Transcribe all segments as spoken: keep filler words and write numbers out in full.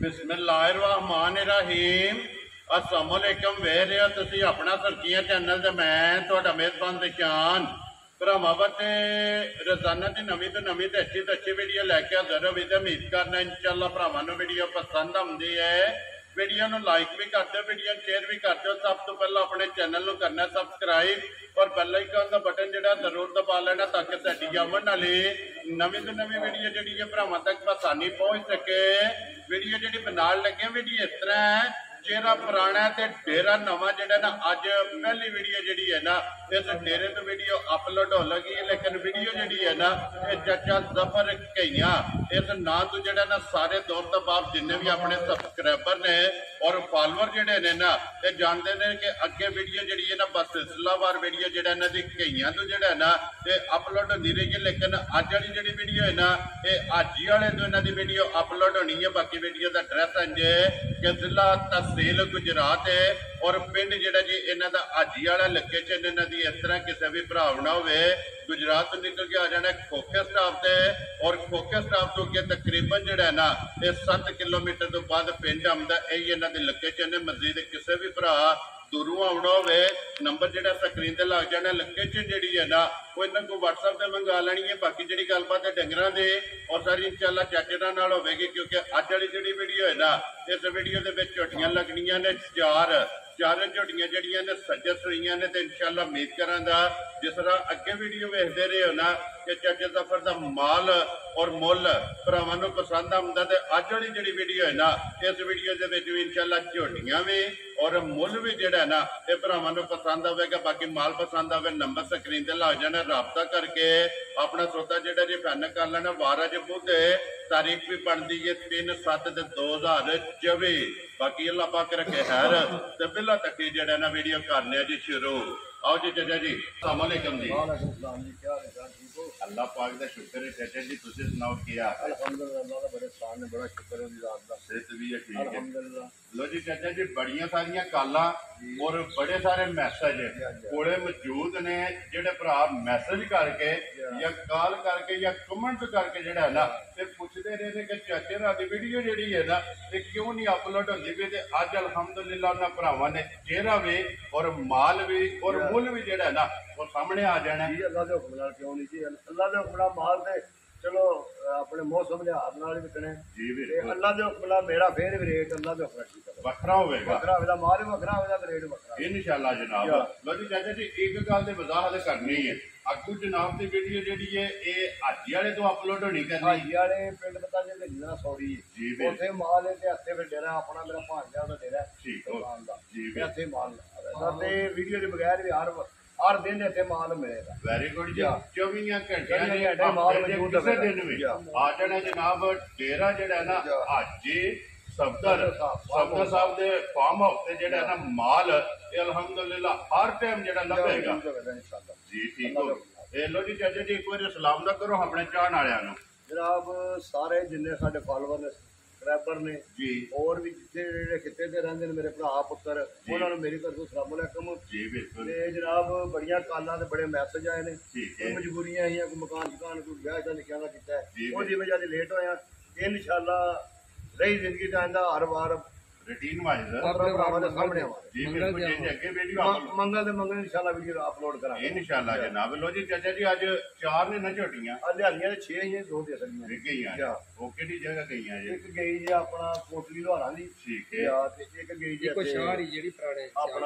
बिस्मिल्लाहिर्रहमानिर्रहीम अस्सलामुअलैकुम वेह रहे हो तुसी अपना सरकिया चैनल ते मैं तुहाडा मेज़बान दिशान भरावां वास्ते रोजाना की नवीं तो नवीं तो अच्छी तो अच्छी वीडियो लैके हाजिर होवी ते उम्मीद करना इंशाअल्लाह भरावां नूं वीडियो पसंद आउंदी है। वीडियो नूं लाइक भी कर दो, वीडियो शेयर भी कर दो। सब तो पहले अपने चैनल नूं करना सबसक्राइब और बेल आइकन का बटन जिहड़ा जरूर दबा लेना ताकि साडी आवन वाली नवीं तो नवीं वीडियो जिहड़ी है भरावां तक आसानी पहुंच सके। वीडियो जिहड़ी बनाउण लगे वीडियो इस तरह है, चेहरा पुराना ते डेरा नवा जिहड़ा ना अज पहली वीडियो जिहड़ी है ना इस डेरे तो वीडियो अपलोड हो लगी है, लेकिन वीडियो जिहड़ी है ना ये चाचा जफर कईया इस नां तो जिहड़ा ना सारे दोस्त बाप जिन्ने भी अपने सबसक्राइबर ने और फॉलोअर जिहड़े ने ना ये जानते हैं कि अगे वीडियो जिहड़ी है ना बस सिलसिलावार वीडियो जिहड़ा इन्हां दी कईयां तो जिहड़ा है ना ये अपलोड होंदी रही है, लेकिन अज वाली जिहड़ी वीडियो है ना ये हाजी वाले तो इन्हां दी वीडियो अपलोड होनी है। बाकी वीडियो का एड्रैस इंज कि जिला तहसील गुजरात है और पिंड जिहड़ा जी इन्हां दा हाजी वाला लोकेशन इन्हां दी इस तरह किसी भी भराव ना होवे गुजरात तो निकल के आ जाना खोखे स्टाफ से और खोखे स्टाफ तो अगे तकरीबन जिहड़ा है ना ये सत्त किलोमीटर तो बाद पिंड आउंदा यही इन्हां दी लोकेशन है। मजीद किसी भी भरा दूरों आना होवे नंबर जिहड़ा स्क्रीन ते लग जाना, लोकेशन जिहड़ी है ना वो इन्हां को व्हाट्सएप ते मंगा लैनी है। बाकी जिहड़ी गलबात है डंगरां दे और सारी इंशाअल्लाह चाचे नाल होवेगी, क्योंकि अज वाली जिहड़ी वीडियो है ना इस वीडियो दे विच झोटियां लगनियां ने चार चार झोटियां जड़ियां ने सज्जत सुईयां ने। तो इंशाअल्लाह उम्मीद करांगा जिस तरह अगे वीडियो वेखदे रहे हो ना कि चाचे जफर दा माल और मुल भरावां नूं पसंद आउंदा, ते अज वाली जिहड़ी वीडियो है ना इस वीडियो दे विच भी इंशाअल्लाह झोटियां भी और मुल भी जिहड़ा है ना ये भरावां नूं पसंद आवेगा। बाकी माल पसंद आवे नंबर स्क्रीन ते लग जाना, राबता करके अपना सौदा जिहड़ा जी फाइनल कर लेना। वारा ज बुध तारीख भी बनती है तीन सत्त दो हजार चौबी। बाकी अल्लाह पाक रखे खैर ते बिला तक जिहड़ा ना वीडियो करने जी शुरू। आओ जी चाचा जी, अस्सलाम वालेकुम जी। अल्लाह पाक दा शुक्र है चाचा जी, तुसीं सुनाओ की हाल है? अल्हम्दुलिल्लाह बड़े सान ने बड़ा शुक्र है रात दा, सेहत भी है ठीक है अल्हम्दुलिल्लाह। लो जी चाचा जी, बड़ियां सारियां कालां और बड़े सारे मैसेज कोले मौजूद ने जेडे भरा मैसेज करके या कॉल करके या कमेंट करके जेड़ा है ना ते पुछदे रहे ने कि चाचे रात दी वीडियो जेड़ी है ना ते क्यों नहीं अपलोड होंदी पई। ते अज अल्हम्दुलिल्लाह उन्हां भरावां ने चेहरा भी और माल भी और मुल भी जेड़ा है ना वो सामने आ जाना जी। अल्लाह दे हुक्म नाल क्यों नहीं जी, अल्लाह दे हुक्म नाल माल दे चलो अपने मौसम लिहाज नाल विकने जी। ते अल्लाह दे हुक्म नाल मेरा फिर भी रेट अल्लाह दे हुक्म ठीक है वखरा होवेगा, वखरा होवेगा, माल भी वखरा होवेगा ते रेट वखरा इंशाअल्लाह जनाब। लो जी चाचा जी, एक गल ते वजाहत करनी है अगू जनाब दी वीडियो जेडी है ये हाजी वाले तो अपलोड होनी करनी। हाजी वाले पिंड पता जे जिंदा सौड़ी जी उत्थे माल है ते हत्थे फिर डेरा अपना मेरा भांजा दा डेरा ठीक दुकान दा जी ते हत्थे माल ते वीडियो दे बगैर भी हर हर दिन इतने माल मिलेगा। वेरी गुड जी। चौबीस घंटे माल मौजूद किसी दिन भी आ जाना जनाब। डेरा जेड़ा है ना हाजी सफदर सफदर साहब दे फार्म हाउस ते जेड़ा है ना माल अल्हम्दुलिल्लाह हर टाइम जेड़ा लभेगा जी। ठीक हो ए लो जी चाचा जी, एक बार सलाम दा करो अपने चाहण वालियां नूं। जनाब सारे जिन्ने साडे फॉलोअर ने सबसक्राइबर ने जी और भी जितने जेहड़े खिते ते रहंदे ने मेरे भरा पुत्तर उन्हां नूं मेरी तरफों अस्सलाम वालेकुम जी। बिल्कुल ते जनाब बड़ियां कालां ते बड़े मैसेज आए ने, ठीक है। मजबूरियां हियां, कोई मकान शकान कोई ब्याह दा लिखिया दा कीता जी, है ओदी वजह ते लेट होया। इंशाअल्लाह रही जिंदगी दा आंदा हर बार रूटीन वाइज भरावां दे सामने जी। बिल्कुल जी, अगे वीडियो मंगल दे मंगल इंशाअल्लाह वीडियो अपलोड करांगे इंशाअल्लाह जनाब। लो जी चाचा जी, अज चार ने ना झोटियां हरियाणियां दे छे ही दो दे सकदियां विक गईयां। वो केड़ी जगह गईयां जी? एक गई जी अपना कोटली लोहारा दी, ठीक है। ते एक गई जी कोई शहर ही जेडी पुराने अपना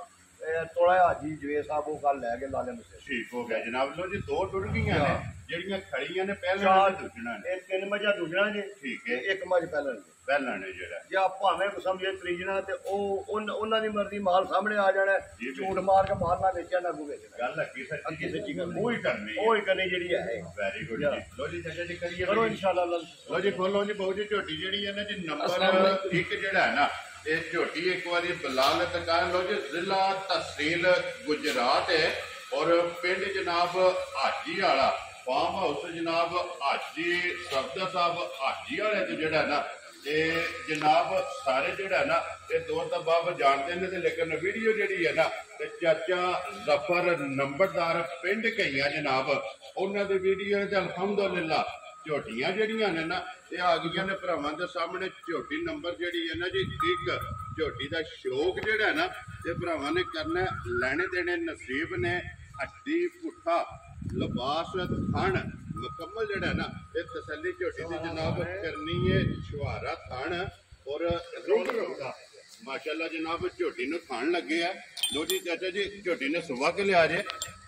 तोड़ा हाजी जवेद साहब वो कल लै गए लाले मुझसे। ठीक हो गया जनाब। लो जी, दो टुट गईयां ने ਜਿਹੜੀਆਂ ਖੜੀਆਂ ਨੇ ਪਹਿਲਾਂ ਚਾਰ ਨੇ ਦੂਜਣਾ ਨੇ। ਇਹ ਤਿੰਨ ਮੱਝਾਂ ਦੂਜਣਾ ਜੀ, ਠੀਕ ਹੈ। ਇੱਕ ਮੱਝ ਪਹਿਲਾਂ ਜੀ ਪਹਿਲਾਂ ਨੇ ਜਿਹੜਾ ਜਾਂ ਭਾਵੇਂ ਕੋ ਸਮਝੇ ਤਰੀਜਣਾ ਤੇ ਉਹ ਉਨ- ਉਹਨਾਂ ਦੀ ਮਰਜ਼ੀ ਮਾਲ ਸਾਹਮਣੇ ਆ ਜਾਣਾ। ਜੀ, ਜੀ। ਝੂਠ ਮਾਰ ਕੇ ਮਾਲ ਨਾ ਵੇਚਿਆ ਨਾ ਅੱਗੂ ਵੇਚਣਾ। ਗੱਲ ਅੱਗੇ ਸੱਚੀ ਅੱਗੇ ਸੱਚੀ ਗੱਲ ਉਹ ਹੀ ਕਰਨੀ ਹੈ। ਉਹ ਹੀ ਕਰਨੀ ਜਿਹੜੀ ਹੈ। ਵੈਰੀ ਗੁੱਡ ਜੀ। ਲੋ ਜੀ ਚਾਚਾ ਜੀ ਕਰੀਏ ਕਰੋ ਇਨਸ਼ਾਅੱਲਾ। ਲੋ ਜੀ ਖੋਲੋ ਜੀ ਬਹੁ ਜੀ ਝੋਟੀ ਜਿਹੜੀ ਹੈ ਨਾ ਜੀ ਨੰਬਰ ਇੱਕ ਜਿਹੜਾ ਹੈ ਨਾ ਇਹ ਝੋਟੀ ਇੱਕ ਵਾਰੀ ਬਲਾਲਤ ਕਰ ਲੋ ਜੀ। ਜ਼ਿਲ੍ਹਾ ਤਹਿਸੀਲ ਗੁਜਰਾਤ ਹੈ और पिंड जनाब हाजी वाला फार्म हाउस जनाब हाजी सफदर साहब हाजी वाले तो जोड़ा ना ते जनाब सारे जोड़ा ना ये दोस्त बाब जानते हैं, लेकिन वीडियो जी है ना ते चाचा जफर नंबरदार पिंड कईया जनाब उन्होंने वीडियो अल्हम्दुलिल्लाह ਝੋਟੀਆਂ ਜਿਹੜੀਆਂ ਨੇ ਨਾ ਇਹ ਆ ਗਈਆਂ ਨੇ ਭਰਾਵਾਂ ਦੇ ਸਾਹਮਣੇ। ਝੋਟੀ ਨੰਬਰ ਜਿਹੜੀ ਹੈ ਨਾ ਜੀ ਇੱਕ, ਝੋਟੀ ਦਾ ਸ਼ੌਕ ਜਿਹੜਾ ਨਾ ਇਹ ਭਰਾਵਾਂ ਨੇ ਕਰਨਾ, ਲੈਣੇ ਦੇਣੇ ਨਸੀਬ ਨੇ। ਹੱਡੀ ਪੁੱਠਾ ਲਿਬਾਸ ਥਣ ਮੁਕੰਮਲ ਜਿਹੜਾ ਨਾ ਇਹ ਤਸੱਲੀ ਝੋਟੀ ਦੀ ਜਨਾਬ ਕਰਨੀ ਹੈ। ਛੁਹਾਰਾ ਥਣ ਔਰ ਰੋਲ ਰੋਗਾ ਮਾਸ਼ਾਅੱਲਾ ਜਨਾਬ ਝੋਟੀ ਨੂੰ ਥਣ ਲੱਗੇ ਆ। ਲੋ ਜੀ ਚਾਚਾ ਜੀ ਝੋਟੀ ਨੇ ਸੁਬਾ ਕੇ ਲਿਆ ਜੇ,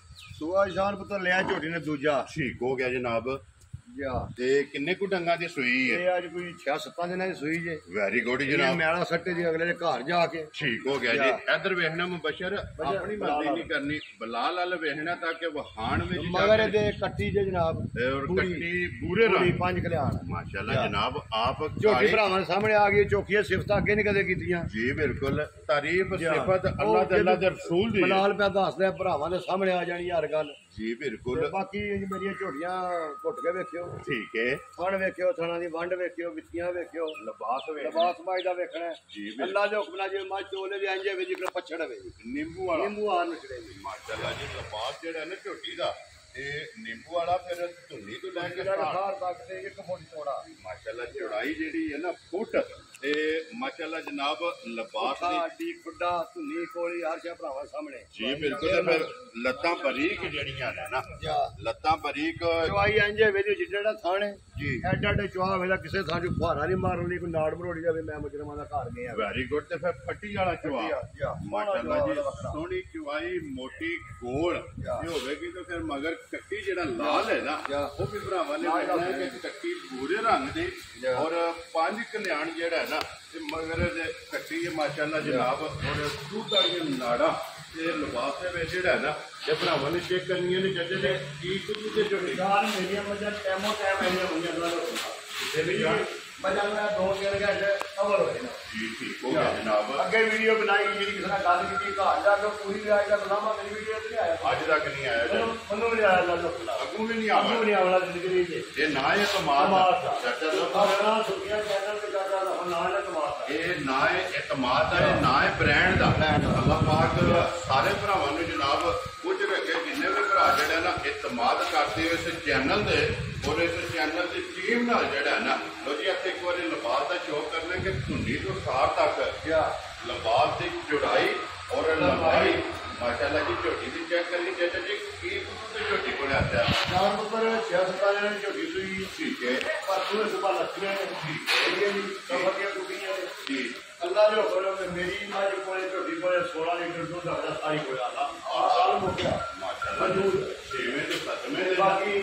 ਸੂਆ ਸ਼ਾਨ ਪੁੱਤਰ ਲਿਆ ਝੋਟੀ ਨੇ ਦੂਜਾ ਠੀਕ ਹੋ ਗਿਆ ਜਨਾਬ। ਜਾ ਤੇ ਕਿੰਨੇ ਕੁ ਡੰਗਾਂ ਦੀ ਸੂਈ ਹੈ? ਇਹ ਅੱਜ ਕੋਈ ਛੇ ਸੱਤਾਂ ਦਿਨਾਂ ਦੀ ਸੂਈ ਜੇ। ਵੈਰੀ ਗੁੱਡ ਇਹ ਜਨਾਬ, ਮੈਲਾ ਸੱਟੇ ਦੀ ਅਗਲੇ ਦੇ ਘਰ ਜਾ ਕੇ ਠੀਕ ਹੋ ਗਿਆ ਜੀ। ਇੱਧਰ ਵੇਖਣਾ ਮੁਬਸ਼ਰ ਆਪਣੀ ਮਰਜ਼ੀ ਨਹੀਂ ਕਰਨੀ, ਬਲਾਲ ਵਾਲ ਵੇਖਣਾ ਤਾਂ ਕਿ ਵਹਾਣ ਵਿੱਚ ਜਾ ਮਗਰ ਕੇ- ਇਹਦੇ ਕੱਟੀ ਜੇ ਜਨਾਬ ਤੇ ਔਰ ਪੂਰੀ- ਕੱਟੀ ਬੂਰੇ ਪੂਰੀ ਰੰਗ ਪੰਜ ਕਲਿਆਣ ਮਾਸ਼ਾਅੱਲਾ ਜਨਾਬ। ਆਪ ਝੋਟੀ ਕਾਲੀ- ਭਰਾਵਾਂ ਦੇ ਸਾਹਮਣੇ ਆ ਗਈ। ਚੌਕੀਆਂ ਸਿਫਤਾਂ ਅੱਗੇ ਨਹੀਂ ਕਦੇ ਕੀਤੀਆਂ ਜੀ ਬਿਲਕੁਲ, ਤਾਰੀਫ ਜਾ। ਸਿਫਤ ਉਹ ਅੱਲਾਹ ਤੇ ਅੱਲਾਹ ਦੇ ਜਦੋਂ ਰਸੂਲ ਦੀ ਹੈ। ਬਲਾਲ ਪਿਆ ਦੱਸਦਾ ਭਰਾਵਾਂ ਦੇ ਸਾਹਮਣੇ ਆ ਜਾਣੀ ਹਰ ਗੱਲ। ਜੀ ਤੇ ਬਿਲਕੁਲ ਬਾਕੀ ਮੇਰੀਆਂ ਝੋਟੀਆਂ ਘੁੱਟ ਕੇ ਵੇਖਿਓ, ਠੀਕ ਹੈ। ਫਣ ਵੇਖਿਓ, ਥਣਾ ਦੀ ਵੰਡ ਵੇਖਿਓ, ਵਿੱਚੀਆਂ ਵੇਖਿਓ, ਲਿਬਾਸ ਵੇਖ ਲਿਬਾਸ ਮਾਈ ਦਾ ਵੇਖਣਾ ਹੈ। ਜੀ ਬਿਲਕੁਲ। ਅੱਲਾ ਦੇ ਹੁਕਮ ਨਾਲ ਜਿਵੇਂ ਮੱਝ ਚੋਲੇ ਵੀ ਇੰਜੇ ਵਿੱਚ ਜਿਵੇਂ ਪੱਛੜ ਹੋਵੇ ਜੀ, ਨਿੰਬੂ ਵਾਲਾ ਨਿੰਬੂ ਆਰ ਨਿਕਲੇ ਜੀ। ਮਾਸ਼ਾਅੱਲਾ ਜੀ ਲਿਬਾਸ ਜਿਹੜਾ ਨਾ ਝੋਟੀ ਦਾ ਇਹ ਨਿੰਬੂ ਵਾਲਾ ਫਿਰ ਧੁੰਨੀ ਤੋਂ ਲੈ ਕੇ ਜਿਹੜਾ ਸਾਰ ਖਾਰ ਤੱਕ ਤੇ ਇੱਕ ਫੁੱਟ ਚੌੜਾ ਮਾਸ਼ਾਅੱਲਾ ਚੌੜਾਈ ਜਿਹੜੀ ਹੈ ਨਾ ਫੁੱਟ ਤੇ ਮਾਸ਼ਾਅੱਲਾ ਜਨਾਬ ਲਿਬਾਸ ਦੀ ਸਾਡੀ ਖੁੱਡਾ ਧੁੰਨੀ ਕੋਲੀ ਹਰ ਸ਼ਾ ਭਰਾਵਾਂ ਸਾਹਮਣੇ ਜੀ ਬਿਲਕੁਲ। ਤੇ ਫਿਰ ਲੱਤਾਂ ਬਰੀਕ ਜਿਹੜੀਆਂ ਨੇ ਨਾ ਜਾ ਲੱਤਾਂ ਬਰੀਕ ਚਵਾਈ ਇੰਜੇ ਵਿੱਚ ਜਿਹੜਾ ਥਾਣੇ ਜੀ ਐਡਾ ਐਡਾ ਚਵਾ ਵੇਲਾ ਕਿਸੇ ਥਾਂ ਚ ਫੁਹਾਰਾ ਨਹੀਂ ਮਾਰਨ ਲਈ ਕੋਈ ਨਾੜ ਮਰੋੜੀ ਜਾਵੇ ਮੈਂ ਮੁਜਰਮਾਂ ਦਾ ਘਰ ਗਿਆ ਵੈਰੀ ਗੁੱਡ। ਤੇ ਫਿਰ ਫੱਟੀ ਵਾਲਾ ਚਵਾ ਜਾ ਮਾਸ਼ਾਅੱਲਾ ਜੀ ਸੋਹਣੀ ਚਵਾਈ ਮੋਟੀ ਗੋਲ ਇਹ ਹੋਵੇਗੀ ਤਾਂ ਫਿਰ ਮਗਰ ਕੱਟੀ ਜਿਹੜਾ ਲਾਲ ਹੈ ਨਾ ਉਹ ਵੀ ਭਰਾਵਾਂ ਨੇ ਵੇਖਣਾ ਹੈ ਕਿ ਕੱਟੀ ਭੂਰੇ ਰੰਗ ਦੀ ਔਰ ਪੰਜ ਕਲਿਆਣ ਜਿਹੜਾ ਹੈ ਨਾ ਤੇ ਮਗਰ ਦੇ ਕੱਟੀ ਹੈ ਮਾਸ਼ਾਅੱਲਾ ਜਨਾਬ ਔਰ ਦੁੱਧ ਵਾਲੀਆਂ ਨਾੜਾਂ ਤੇ ਲਿਬਾਸ ਦੇ ਵਿੱਚ ਜਿਹੜਾ ਹੈ ਨਾ ਇਹ ਭਰਾਵਾਂ ਨੇ ਚੈੱਕ ਕਰਨੀਆਂ ਨੇ ਜੱਜ ਦੇ ਕੀ ਕੁਝ ਦੇ ਝੋਟੇ ਯਾਰ ਮੇਰੀਆਂ ਮੱਝਾਂ ਟੈਮੋ ਟੈਮ ਆਈਆਂ ਹੋਈਆਂ ਉਹਨਾਂ ਨੂੰ ਤੇ ਵੀ ਮੱਝਾਂ ਮੇਰਾ ਦੋ ਤਿੰਨ ਘੰਟੇ ਕਵਰ ਹੋਏ ਨੇ। ਜੀ ਠੀਕ ਹੋ ਗਿਆ ਜਨਾਬ। ਅੱਗੇ ਵੀਡੀਓ ਬਣਾਈ ਜਿਹੜੀ ਕਿਸੇ ਨਾਲ ਗੱਲ ਕੀਤੀ ਘਰ ਜਾ ਕੇ ਪੂਰੀ ਵਿਆਜ ਦਾ ਬਲਾਮਾ ਮੇਰੀ ਵੀਡੀਓ ਤੇ ਨਹੀਂ ਆਇਆ ਅੱਜ ਤੱਕ ਨਹੀਂ ਆਇਆ ਜੀ, ਮੈਨੂੰ ਮੈਨੂੰ ਨਹੀਂ ਆਇਆ ਅੱਲਾ ਦਾ ਖੁਦਾ ਅੱਗੋਂ ਵੀ ਨਹੀਂ ਮੈਨੂੰ ਆਵਾ। ਨਹੀਂ ਆਉਣਾ ਜ਼ਿੰਦਗੀ ਦੇ ਇਹ ਨਾ ਇਹ ਕਮਾਲ ਕਮਾਲ ਦਾ ਦਾ ਚਾਚਾ ਸਾਹਿਬ ਸਾਡਾ ਸੁਖੀਆਂ ਚੈਨਲ ਤੇ ਕਰਦਾ ਦਾ ਨਾ ਨਾ ਕਮਾਲ ਦਾ ਇਹ ਨਾ ਹੈ ਇਤਮਾਦ ਦਾ, ਇਹ ਨਾ ਹੈ ਬ੍ਰਾਂਡ ਦਾ। ਅੱਲਾਹ ਪਾਕ ਸਾਰੇ ਭਰਾਵਾਂ ਨੂੰ ਜਨਾਬ ਕੁਝ ਰੱਖੇ ਜਿੰਨੇ ਵੀ ਭਰਾ ਜਿਹੜਾ ਨਾ ਇਤਮਾਦ ਕਰਦੇ ਇਸ ਚੈਨਲ ਦੇ ਔਰ ਇਸ ਚੈਨਲ ਦੀ ਟੀਮ ਨਾਲ ਜਿਹੜਾ ਨਾ ਲੋ ਜੀ ਇੱਥੇ ਇੱਕ ਵਾਰੀ ਲਿਬਾਸ ਦਾ ਸ਼ੋਅ ਕਰਨਾ ਕਿ ਧੁੰਨੀ ਤੋਂ ਸਾਰ ਤੱਕ ਕਿਆ ਲਿਬਾਸ ਦੀ ਚੌੜਾਈ ਔਰ ਲੰਬਾਈ ਮਾਸ਼ਾਅੱਲਾ ਜੀ ਝੋਟੀ ਦੀ ਚੈੱਕ ਕਰੀ ਚਾਚਾ ਜੀ ਕੀ ਕੁਝ ਝੋਟੀ ਕੋਲ ਆਇਆ ਚਾਰ ਉੱਪਰ ਛੇ ਸੱਤਾਂ ਜਣੇ ਝੋਟੀ ਸੂਈ ਠੀਕ ਹੈ ਪਰ ਤੂੰ ਸੁਬਾ ਲੱਖੀਆਂ ਨੇ ਠੀਕ ਹੈ ਜੀ ਕਬੜੀਆਂ ਟੁੱਟੀਆਂ ਨੇ ਜੀ ਅੱਲਾ ਦੇ ਹੁਕਮ ਨਾਲ ਮੇਰੀ ਮਾਂ ਕੋਲੇ ਝੋਟੀ ਕੋਲੇ ਸੋਲਾਂ ਲੀਟਰ ਦੁੱਧ ਆਦਾ ਸਾਰੀ ਕੋਲ ਆਦਾ ਸਾਲ ਮੁੱਕਿਆ ਮਾਸ਼ਾਅੱਲਾ ਮਜੂਦ ਛੇਵੇਂ ਤੇ ਸੱਤਵੇਂ ਤੇ ਦੇ ਬਾਕੀ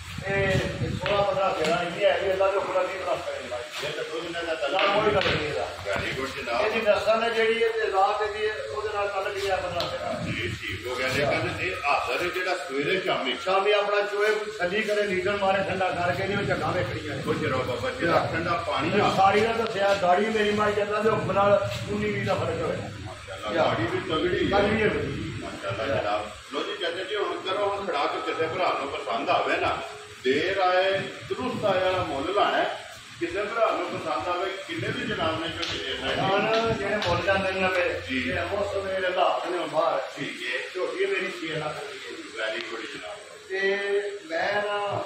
ਇਹ ਸੋਲਾਂ ਪੰਦਰਾਂ ਤੇਰਾਂ ਇਹ ਹੈ ਵੀ ਅੱਲਾ ਦੇ ਹੁਕਮ ਨਾਲ ਨਹੀਂ ਪ੍ਰਾਪਤ ਕਰੇਗਾ ਇਹ ਤਾਂ ਦੁੱਧ ਨਾਲ ਦਾ ਅੱਲਾ ਤਲਾ ਕੋਈ ਗੱਲ ਨਹੀਂ ਇਹਦਾ ਵੈਰੀ ਗੁੱਡ ਜਨਾਬ। ਇਹਦੀ ਨਸਲ ਹੈ ਜਿਹੜੀ ਇਹ ਤੇ ਰਾਤ ਦੀ ਉਹਦੇ ਨਾਲ ਕੱਲ ਵੀ ਆ ਪੰਦਰਾਂ ਤੇਰਾਂ ਜੀ ਠੀਕ ਹੋ ਗਿਆ ਲੇਕਿਨ ਇਹ ਹਾਜ਼ਰ ਹੈ ਜਿਹੜਾ ਸਵੇਰੇ ਸ਼ਾਮੀ ਸ਼ਾਮੀ ਆਪਣਾ ਚੋਏ ਥੱਲੀ ਕਰੇ ਲੀਟਰ ਮਾਰੇ ਠੰਡਾ ਕਰਕੇ ਨਹੀਂ ਉਹ ਝੱਗਾ ਵੇਖਣੀਆਂ ਕੁਝ ਰੋ ਬਾਬਾ ਜਿਹੜਾ ਠੰਡਾ ਪਾਣੀ ਆ ਸਾਰੀ ਦਾ ਦੱਸਿਆ ਦਾੜੀ ਮੇਰੀ ਮਾਈ ਜਾਂਦਾ ਤੇ ਹੁਕਮ ਨਾਲ ਉੱਨੀ ਵੀਹ ਦਾ ਫਰਕ ਹੋਇਆ ਮਾਸ਼ਾਅੱਲਾ ਗਾੜੀ ਵੀ ਤਗੜੀ ਕੱਲ ਹੈ ਵੀ ਇਹ ਮਾਸ਼ਾਅੱਲਾ ਜਨਾਬ। ਲੋ ਜੀ ਚਾਚਾ ਜੀ ਹੁਣ ਕਰੋ ਹੁਣ ਖੜਾ ਕੇ ਕਿਸੇ ਭਰਾ ਨੂੰ ਪਸੰਦ ਆਵੇ ਨਾ ਦੇਰ ਆਏ ਦਰੁਸਤ ਆਏ ਵਾਲਾ ਮੁੱਲ ਲਾਣਾ ਕਿਸੇ ਭਰਾ ਨੂੰ ਪਸੰਦ ਆਵੇ ਕਿੰਨੇ ਵੀ ਜਨਾਬ ਨੇ ਝੋਟੀ ਦੇਣਾ ਹੈ ਹੁਣ ਜਿਹੜੇ ਮੁੱਲ ਜਾਂਦੇ ਨੇ ਨਵੇਂ ਜੀ। ਇਹ ਮੌਸਮ ਮੇਰੇ ਹਾਲਾਤ ਨੇ ਬਾਹਰ ਠੀਕ ਹੈ ਝੋਟੀ ਮੇਰੀ ਛੇ ਲੱਖ ਦੀ ਹੈ ਜੀ। ਵੈਰੀ ਗੁੱਡ ਜਨਾਬ। ਤੇ ਮੈਂ ਨਾ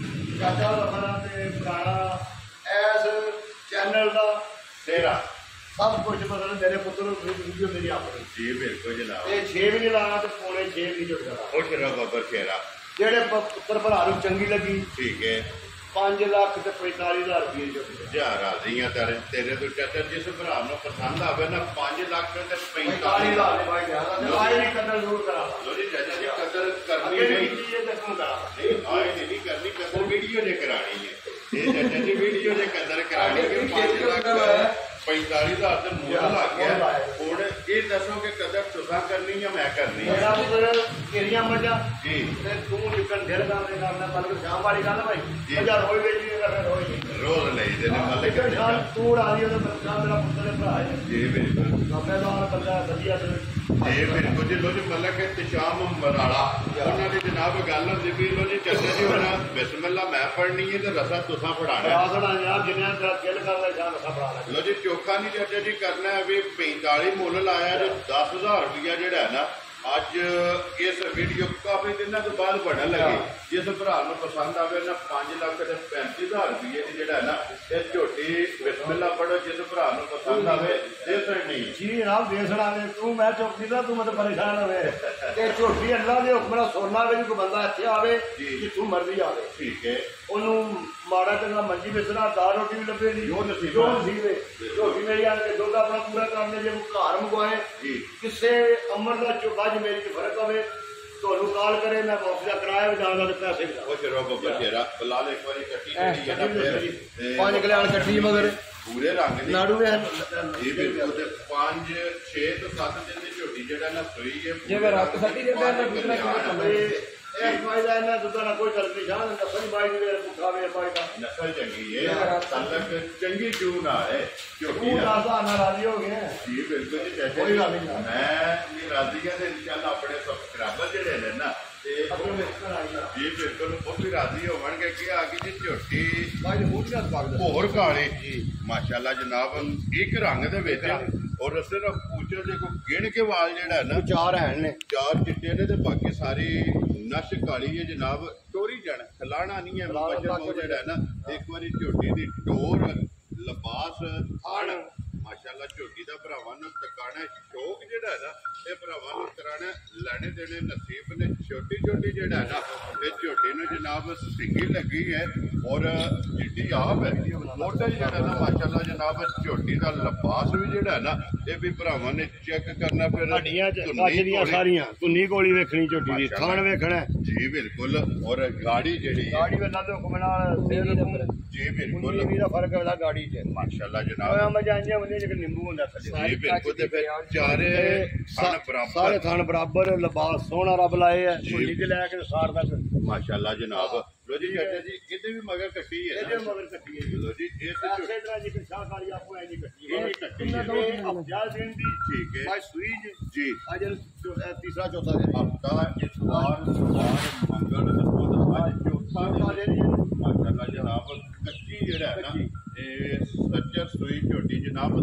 ਚਾਚਾ ਰੱਖਣਾ ਤੇ ਪੁਰਾਣਾ ਐਸ ਚੈਨਲ ਦਾ ਤੇਰਾ ਸਭ ਕੁਝ ਮਤਲਬ ਮੇਰੇ ਪੁੱਤਰ ਨੂੰ ਵੀਡੀਓ ਮੇਰੀ ਆਪਣੀ ਜੀ ਬਿਲਕੁਲ ਜਨਾਬ। ਇਹ ਛੇ ਵੀ ਨਹੀਂ ਲਾਣਾ ਤੇ ਪੌਣੇ ਛੇ ਵੀ ਨਹੀਂ ਜੁੜਦਾ ਖੁਸ਼ ਰਹੋ ਬਾਬਾ ਖੇਰਾ। ਜਿਹੜੇ ਪ- ਪੁੱਤਰ ਭਰਾ ਨੂੰ ਚੰਗੀ ਲੱਗੀ ਠੀਕ ਹੈ ਪੰਜ ਲੱਖ ਤੇ ਪੈਂਤਾਲੀ ਹਜ਼ਾਰ ਰੁਪਏ ਜੁੜਦਾ ਜਾ ਰਾਜ਼ੀਆਂ ਤੇਰੇ ਤੇਰੇ ਤੋਂ ਚਾਚਾ ਜਿਸ ਭਰਾ ਨੂੰ ਪਸੰਦ ਆਵੇ ਨਾ ਪੰਜ ਲੱਖ ਤੇ ਪੈਂਤਾਲੀ ਪੈਂਤਾਲੀ ਹਜ਼ਾਰ ਦੇ ਬਾਈ ਗਿਆ ਤੇ ਆਏ ਨਹੀਂ ਕਦਰ ਜ਼ਰੂਰ ਕਰਾਂਗਾ ਲੋ ਜੀ ਚਾਚਾ ਜੀ ਕਦਰ ਕਰਨੀ ਅੱਗੇ ਨਹੀਂ ਨਹੀਂ ਇਹ ਦੇਖੋ ਕਰਾਂਗਾ ਨਹੀਂ ਆਏ ਨਹੀਂ ਕਰਨੀ ਕਦਰ ਵੀਡੀਓ ਜੇ ਕਰਾਣੀ ਹੈ ਇਹ ਚਾਚਾ ਜੀ ਵੀਡੀਓ ਜੇ ਕਦਰ ਕਰਾਣੀ ਕਿ ਪੰਜ ਲੱਖ ਪੈਂਤਾਲੀ ਹਜ਼ਾਰ ਤੇ ਮੁੱਲ ਲੱਗ ਗਿਆ ਹੁਣ ਇਹ ਦੱਸੋ ਕਿ ਕਦਰ ਤੁਸੀਂ ਕਰਨੀ ਜਾਂ ਮੈਂ ਕਰਨੀ ਹੈ ਮੇਰਾ ਪੁੱਤਰ ਤੇਰੀਆਂ ਮੱਝਾਂ ਜੀ ਤੇ ਤੂੰ ਜਿੱਕਣ ਦਿਲ ਕਰਦੇ ਕਰਨਾ ਬਲਕਿ ਸ਼ਾਮ ਵਾਲੀ ਗੱਲ ਭਾਈ ਜੀ। ਮੱਝਾਂ ਰੋਈ ਵੇਚੀ ਤਾਂ ਫਿਰ ਰੋਈ ਨਹੀਂ ਰੋਜ਼ ਲਈਦੇ ਨੇ ਲੇਕਿਨ ਮਾਲਕ ਸ਼ਾਮ ਤੂੰ ਰਾਜੀ ਉਹਦਾ ਬੱਚਾ ਮੇਰਾ ਪੁੱਤਰ ਹੈ ਭਰਾ ਹੈ ਜੀ ਬਿਲਕੁਲ ਨੌਕਰਦਾਰ ਬੰਦਾ ਵਧੀਆ ਤੇ ਇਹ ਬਿਲਕੁਲ ਜੀ ਲੋ ਜੀ ਮਲਕ ਇਤਸ਼ਾਮ ਮਰਾਲਾ ਉਹਨਾਂ ਦੀ ਜਨਾਬ ਗੱਲ ਹੁੰਦੀ ਵੀ ਲੋ ਜੀ ਚਾਚਾ ਜੀ ਹੁਣ ਬਿਸਮਿਲ੍ਲਾ ਮੈਂ ਪੜ੍ਹਨੀ ਹੈ ਤੇ ਰਸਾ ਤੁਸਾਂ ਪੜਾਣਾ ਰਾਸਣਾ ਯਾਰ ਜਿੰਨਾ ਤੇਰਾ ਦਿਲ ਕਰਦਾ ਸ਼ਾਮ ਰਸਾ ਬਣਾ ਲੈ ਲੋ ਜੀ ਚੋਖਾ ਨਹੀਂ ਚਾਚਾ ਜੀ ਕਰਨਾ ਹੈ ਵੀ ਪੈਂਤਾਲੀ ਮੁੱਲ ਲਾਇਆ ਜੋ ਦਸ ਹਜ਼ਾਰ ਰੁਪਇਆ ਜਿਹੜਾ ਹੈ ਨਾ ਅੱਜ ਇਸ ਵੀਡੀਓ ਕਾਫੀ ਦਿਨਾਂ ਤੋਂ ਬਾਅਦ ਬਣਨ ਲੱਗੀ। ਜਿਸ ਭਰਾ ਨੂੰ ਪਸੰਦ ਆਵੇ ਨਾ ਪੰਜ ਲੱਖ ਤੇ ਪੈਂਤੀ ਹਜ਼ਾਰ ਰੁਪਏ ਦੀ ਜਿਹੜਾ ਨਾ ਇਹ ਝੋਟੀ ਬਿਸਮਿਲ੍ਲਾ ਪੜੋ। ਜਿਸ ਭਰਾ ਨੂੰ ਪਸੰਦ ਆਵੇ ਦੇ ਸਕਣੀ ਜੀ ਜਨਾਬ ਦੇਸਣਾ ਨੇ ਤੂੰ ਮੈਂ ਚੁੱਕੀ ਦਾ ਤੂੰ ਮਤ ਪਰੇਸ਼ਾਨ ਹੋਵੇ ਤੇ ਝੋਟੀ ਅੱਲਾ ਦੇ ਹੁਕਮ ਨਾਲ ਸੋਨਾ ਵਿੱਚ ਕੋਈ ਬੰਦਾ ਇੱਥੇ ਆਵੇ ਜਿੱਥੋਂ ਮਰਜ਼ੀ ਆਵੇ ਠੀਕ ਹੈ। ਉਹਨੂੰ ਮਾੜਾ ਚੰਗਾ ਮੰਜੀ ਵਿਸਣਾ ਦਾਲ ਰੋਟੀ ਵੀ ਲੱਭੇ ਨਹੀਂ ਜੋ ਨਸੀਬ ਜੋ ਨਸੀਬੇ ਝੋਟੀ ਮੇਰੀ ਆਣ ਕੇ ਦੁੱਧ ਆਪਣਾ ਪੂਰਾ ਕਰਨੇ ਜੇ ਘਰ ਮੰਗਵਾਏ ਕਿਸੇ ਅਮਰ ਦਾ ਚੁਬਾਜ ਮੇਰੀ ਚ ਫਰਕ ਹੋਵੇ ਤੁਹਾਨੂੰ ਕਾਲ ਕਰੇ ਮੈਂ ਮੁਆਵਜ਼ਾ ਕਰਾਇਆ ਵੀ ਨਾਲ ਨਾਲ ਪੈਸੇ ਵੀ ਉਹ ਚਲੋ ਬੱਬਾ ਤੇਰਾ ਬਲਾਲ ਇੱਕ ਵਾਰੀ ਕੱਟੀ ਜਿਹੜੀ ਹੈ ਨਾ ਫਿਰ ਪੰਜ ਕਲਿਆਣ ਕੱਟੀ ਮਗਰ ਪੂਰੇ ਰੰਗ ਦੀ ਨਾੜੂ ਵੇ ਇਹ ਬਿਲਕੁਲ ਤੇ ਪੰਜ ਛੇ ਤੋਂ ਸੱਤ ਦਿਨ ਦੀ ਝੋਟੀ ਜਿਹੜਾ ਨਾ ਸੋਈ ਹੈ ਜੇ ਮੈਂ ਰੱਖ ਸਕੀ ਜੇ ਮੈਂ ਦੂਸਰਾ ਕਿਵੇਂ ਇਹ ਬਾਈ ਦਾ ਇਹਨਾਂ ਦੁੱਧਾਂ ਨਾਲ ਕੋਈ ਗੱਲ ਨਹੀਂ ਜਾਣ ਦਾ ਸਹੀ ਬਾਈ ਦੇ ਪੁੱਠਾ ਵੇ ਬਾਈ ਦਾ ਨਸਲ ਚੰਗੀ ਹੈ ਤਲਕ ਚੰਗੀ ਚੂਨ ਆ ਹੈ ਝੋਟੀ ਉਹ ਦਾ ਰਾਜ਼ਾ ਨਾਲ ਰਾਜੀ ਹੋ ਗਏ ਜੀ ਬਿਲਕੁਲ ਜੀ ਚਾਚਾ ਕੋਈ ਜੀ ਗੱਲ ਨਹੀਂ ਮੈਂ ਵੀ ਰਾਜ਼ੀ ਹਾਂ ਤੇ ਇਨਸ਼ਾਅੱਲਾ ਆਪਣੇ ਸਬਸਕ੍ਰਾਈਬਰ ਜਿਹੜੇ ਨੇ ਨਾ ਤੇ ਆਪਣੇ ਵਿੱਚ ਆਈ ਆ ਜੀ ਬਿਲਕੁਲ ਉਹ ਵੀ ਰਾਜ਼ੀ ਹੋਣਗੇ ਕਿ ਆ ਗਈ ਜੀ ਝੋਟੀ ਬਾਈ ਦੇ ਮੂੰਹ ਨਾਲ ਪਾਗ ਹੋਰ ਕਾਲੇ ਜੀ ਮਾਸ਼ਾਅੱਲਾ ਜਨਾਬ ਇੱਕ ਰੰਗ ਦੇ ਵਿੱਚ ਔਰ ਸਿਰਫ ਪੂਛੋ ਦੇ ਕੋ ਗਿਣ ਕੇ ਵਾਲ ਜਿਹੜਾ ਹੈ ਨਾ ਚਾਰ ਹੈਣ ਨੇ ਚਾਰ ਚਿੱਟੇ ਨੇ ਤੇ ਬਾਕੀ ਸਾਰੀ ਨਸ਼ ਕਾਲੀ ਹੈ ਜਨਾਬ। ਟੋਰੀ ਜਾਣ ਖਲਾਣਾ ਨਹੀਂ ਹੈ ਬੱਚਾ ਜਿਹੜਾ ਹੈ ਨਾ ਇੱਕ ਵਾਰੀ ਝੋਟੀ ਦੀ ਟੋਰ ਲਿਬਾਸ ਥਣ ਮਾਸ਼ਾਅੱਲਾ ਝੋਟੀ ਦਾ ਭਰਾਵਾਂ ਨੂੰ ਟਿਕਾਣਾ ਸ਼ੌਕ ਜਿਹੜਾ ਹੈ ਨਾ ਇਹ ਭਰਾਵਾਂ ਨੂੰ ਕਰਾਣਾ ਲੈਣੇ ਦੇਣੇ ਨਸੀਬ ਨੇ। ਛੋਟੀ ਛੋਟੀ ਜਿਹੜਾ ਹੈ ਨਾ ਇਹ ਝੋਟੀ ਨੂੰ ਜਨਾਬ ਸਿੰਗੀ ਲੱਗੀ ਹੈ ਔਰ ਜਿੱਡੀ ਆਪ ਹੈ ਮੋਟਾ ਜਿਹੜਾ ਨਾ ਮਾਸ਼ਾਅੱਲਾ ਜਨਾਬ ਝੋਟੀ ਦਾ ਲਿਬਾਸ ਵੀ ਜਿਹੜਾ ਹੈ ਨਾ ਇਹ ਵੀ ਭਰਾਵਾਂ ਨੇ ਚੈੱਕ ਕਰਨਾ। ਫਿਰ ਹੱਡੀਆਂ ਕੱਚ ਦੀਆਂ ਸਾਰੀਆਂ ਧੁੰਨੀ ਕੋਲੀ ਵੇਖਣੀ ਝੋਟੀ ਦੀ ਥਣ ਵੇਖਣਾ ਜੀ ਬਿਲਕੁਲ ਔਰ ਗਾੜੀ ਜਿਹੜੀ ਗਾੜੀ ਵੇਲਾ ਦੇ ਹੁਕਮ ਨਾਲ ਜੀ ਬਿਲਕੁਲ ਵੀ ਦਾ ਫਰਕ ਹੈ ਗਾੜੀ ਚ ਮਾਸ਼ਾਅੱਲਾ ਜਨਾਬ ਮੈਂ ਜਾਂਦੀਆਂ ਹੁੰਦੀਆਂ ਜਿਵੇਂ ਨਿੰਬੂ ਹੁੰਦਾ ਥੱਲੇ ਜੀ ਬਿਲਕੁਲ ਤੇ ਫਿਰ ਚਾਰੇ ਥਣ ਬਰਾਬਰ ਸਾਰੇ ਥਣ ਬਰਾਬਰ ਲਿਬਾਸ ਸੋਹਣਾ ਰੱਬ ਲਾਏ ਆ ਝੋਟੀ ਤੇ ਲੈ ਕੇ ਸਾਰ ਤੱਕ ਮਾਸ਼ਾਅੱਲਾ ਜਨਾਬ। ਲੋ ਜੀ ਚਾਚਾ ਜੀ ਇਹਦੇ ਵੀ ਮਗਰ ਕੱਟੀ ਹੈ ਇਹਦੇ ਮਗਰ ਕੱਟੀ ਹੈ ਲੋ ਜੀ ਇਹ ਤੇ ਇਸੇ ਤਰ੍ਹਾਂ ਜੀ ਸ਼ਾਹ ਕਾਲੀ ਆਪੋ ਐ ਜੀ ਕੱਟੀ ਇਹ ਹੈ ਕੱਟੀ ਹੈ ਅਫਜ਼ਾਲ ਦਿਨ ਦੀ ਠੀਕ ਹੈ ਅੱਜ ਸੂਈਜ ਜੀ ਅੱਜ ਤੀਸਰਾ ਚੌਥਾ ਦਿਨ ਹਫਤਾ ਇਤਵਾਰ ਸੋਮਵਾਰ ਮੰਗਲ ਬੁੱਧ ਅੱਜ ਚੌਥਾ ਦਿਨ ਮਾਸ਼ਾਅੱਲਾ ਜਨਾਬ। ਕੱਚੀ ਜਿਹੜਾ ਹੈ ਨਾ ਇਹ ਸੱਜਰ ਸੂਈ ਝੋਟੀ ਜਨਾਬ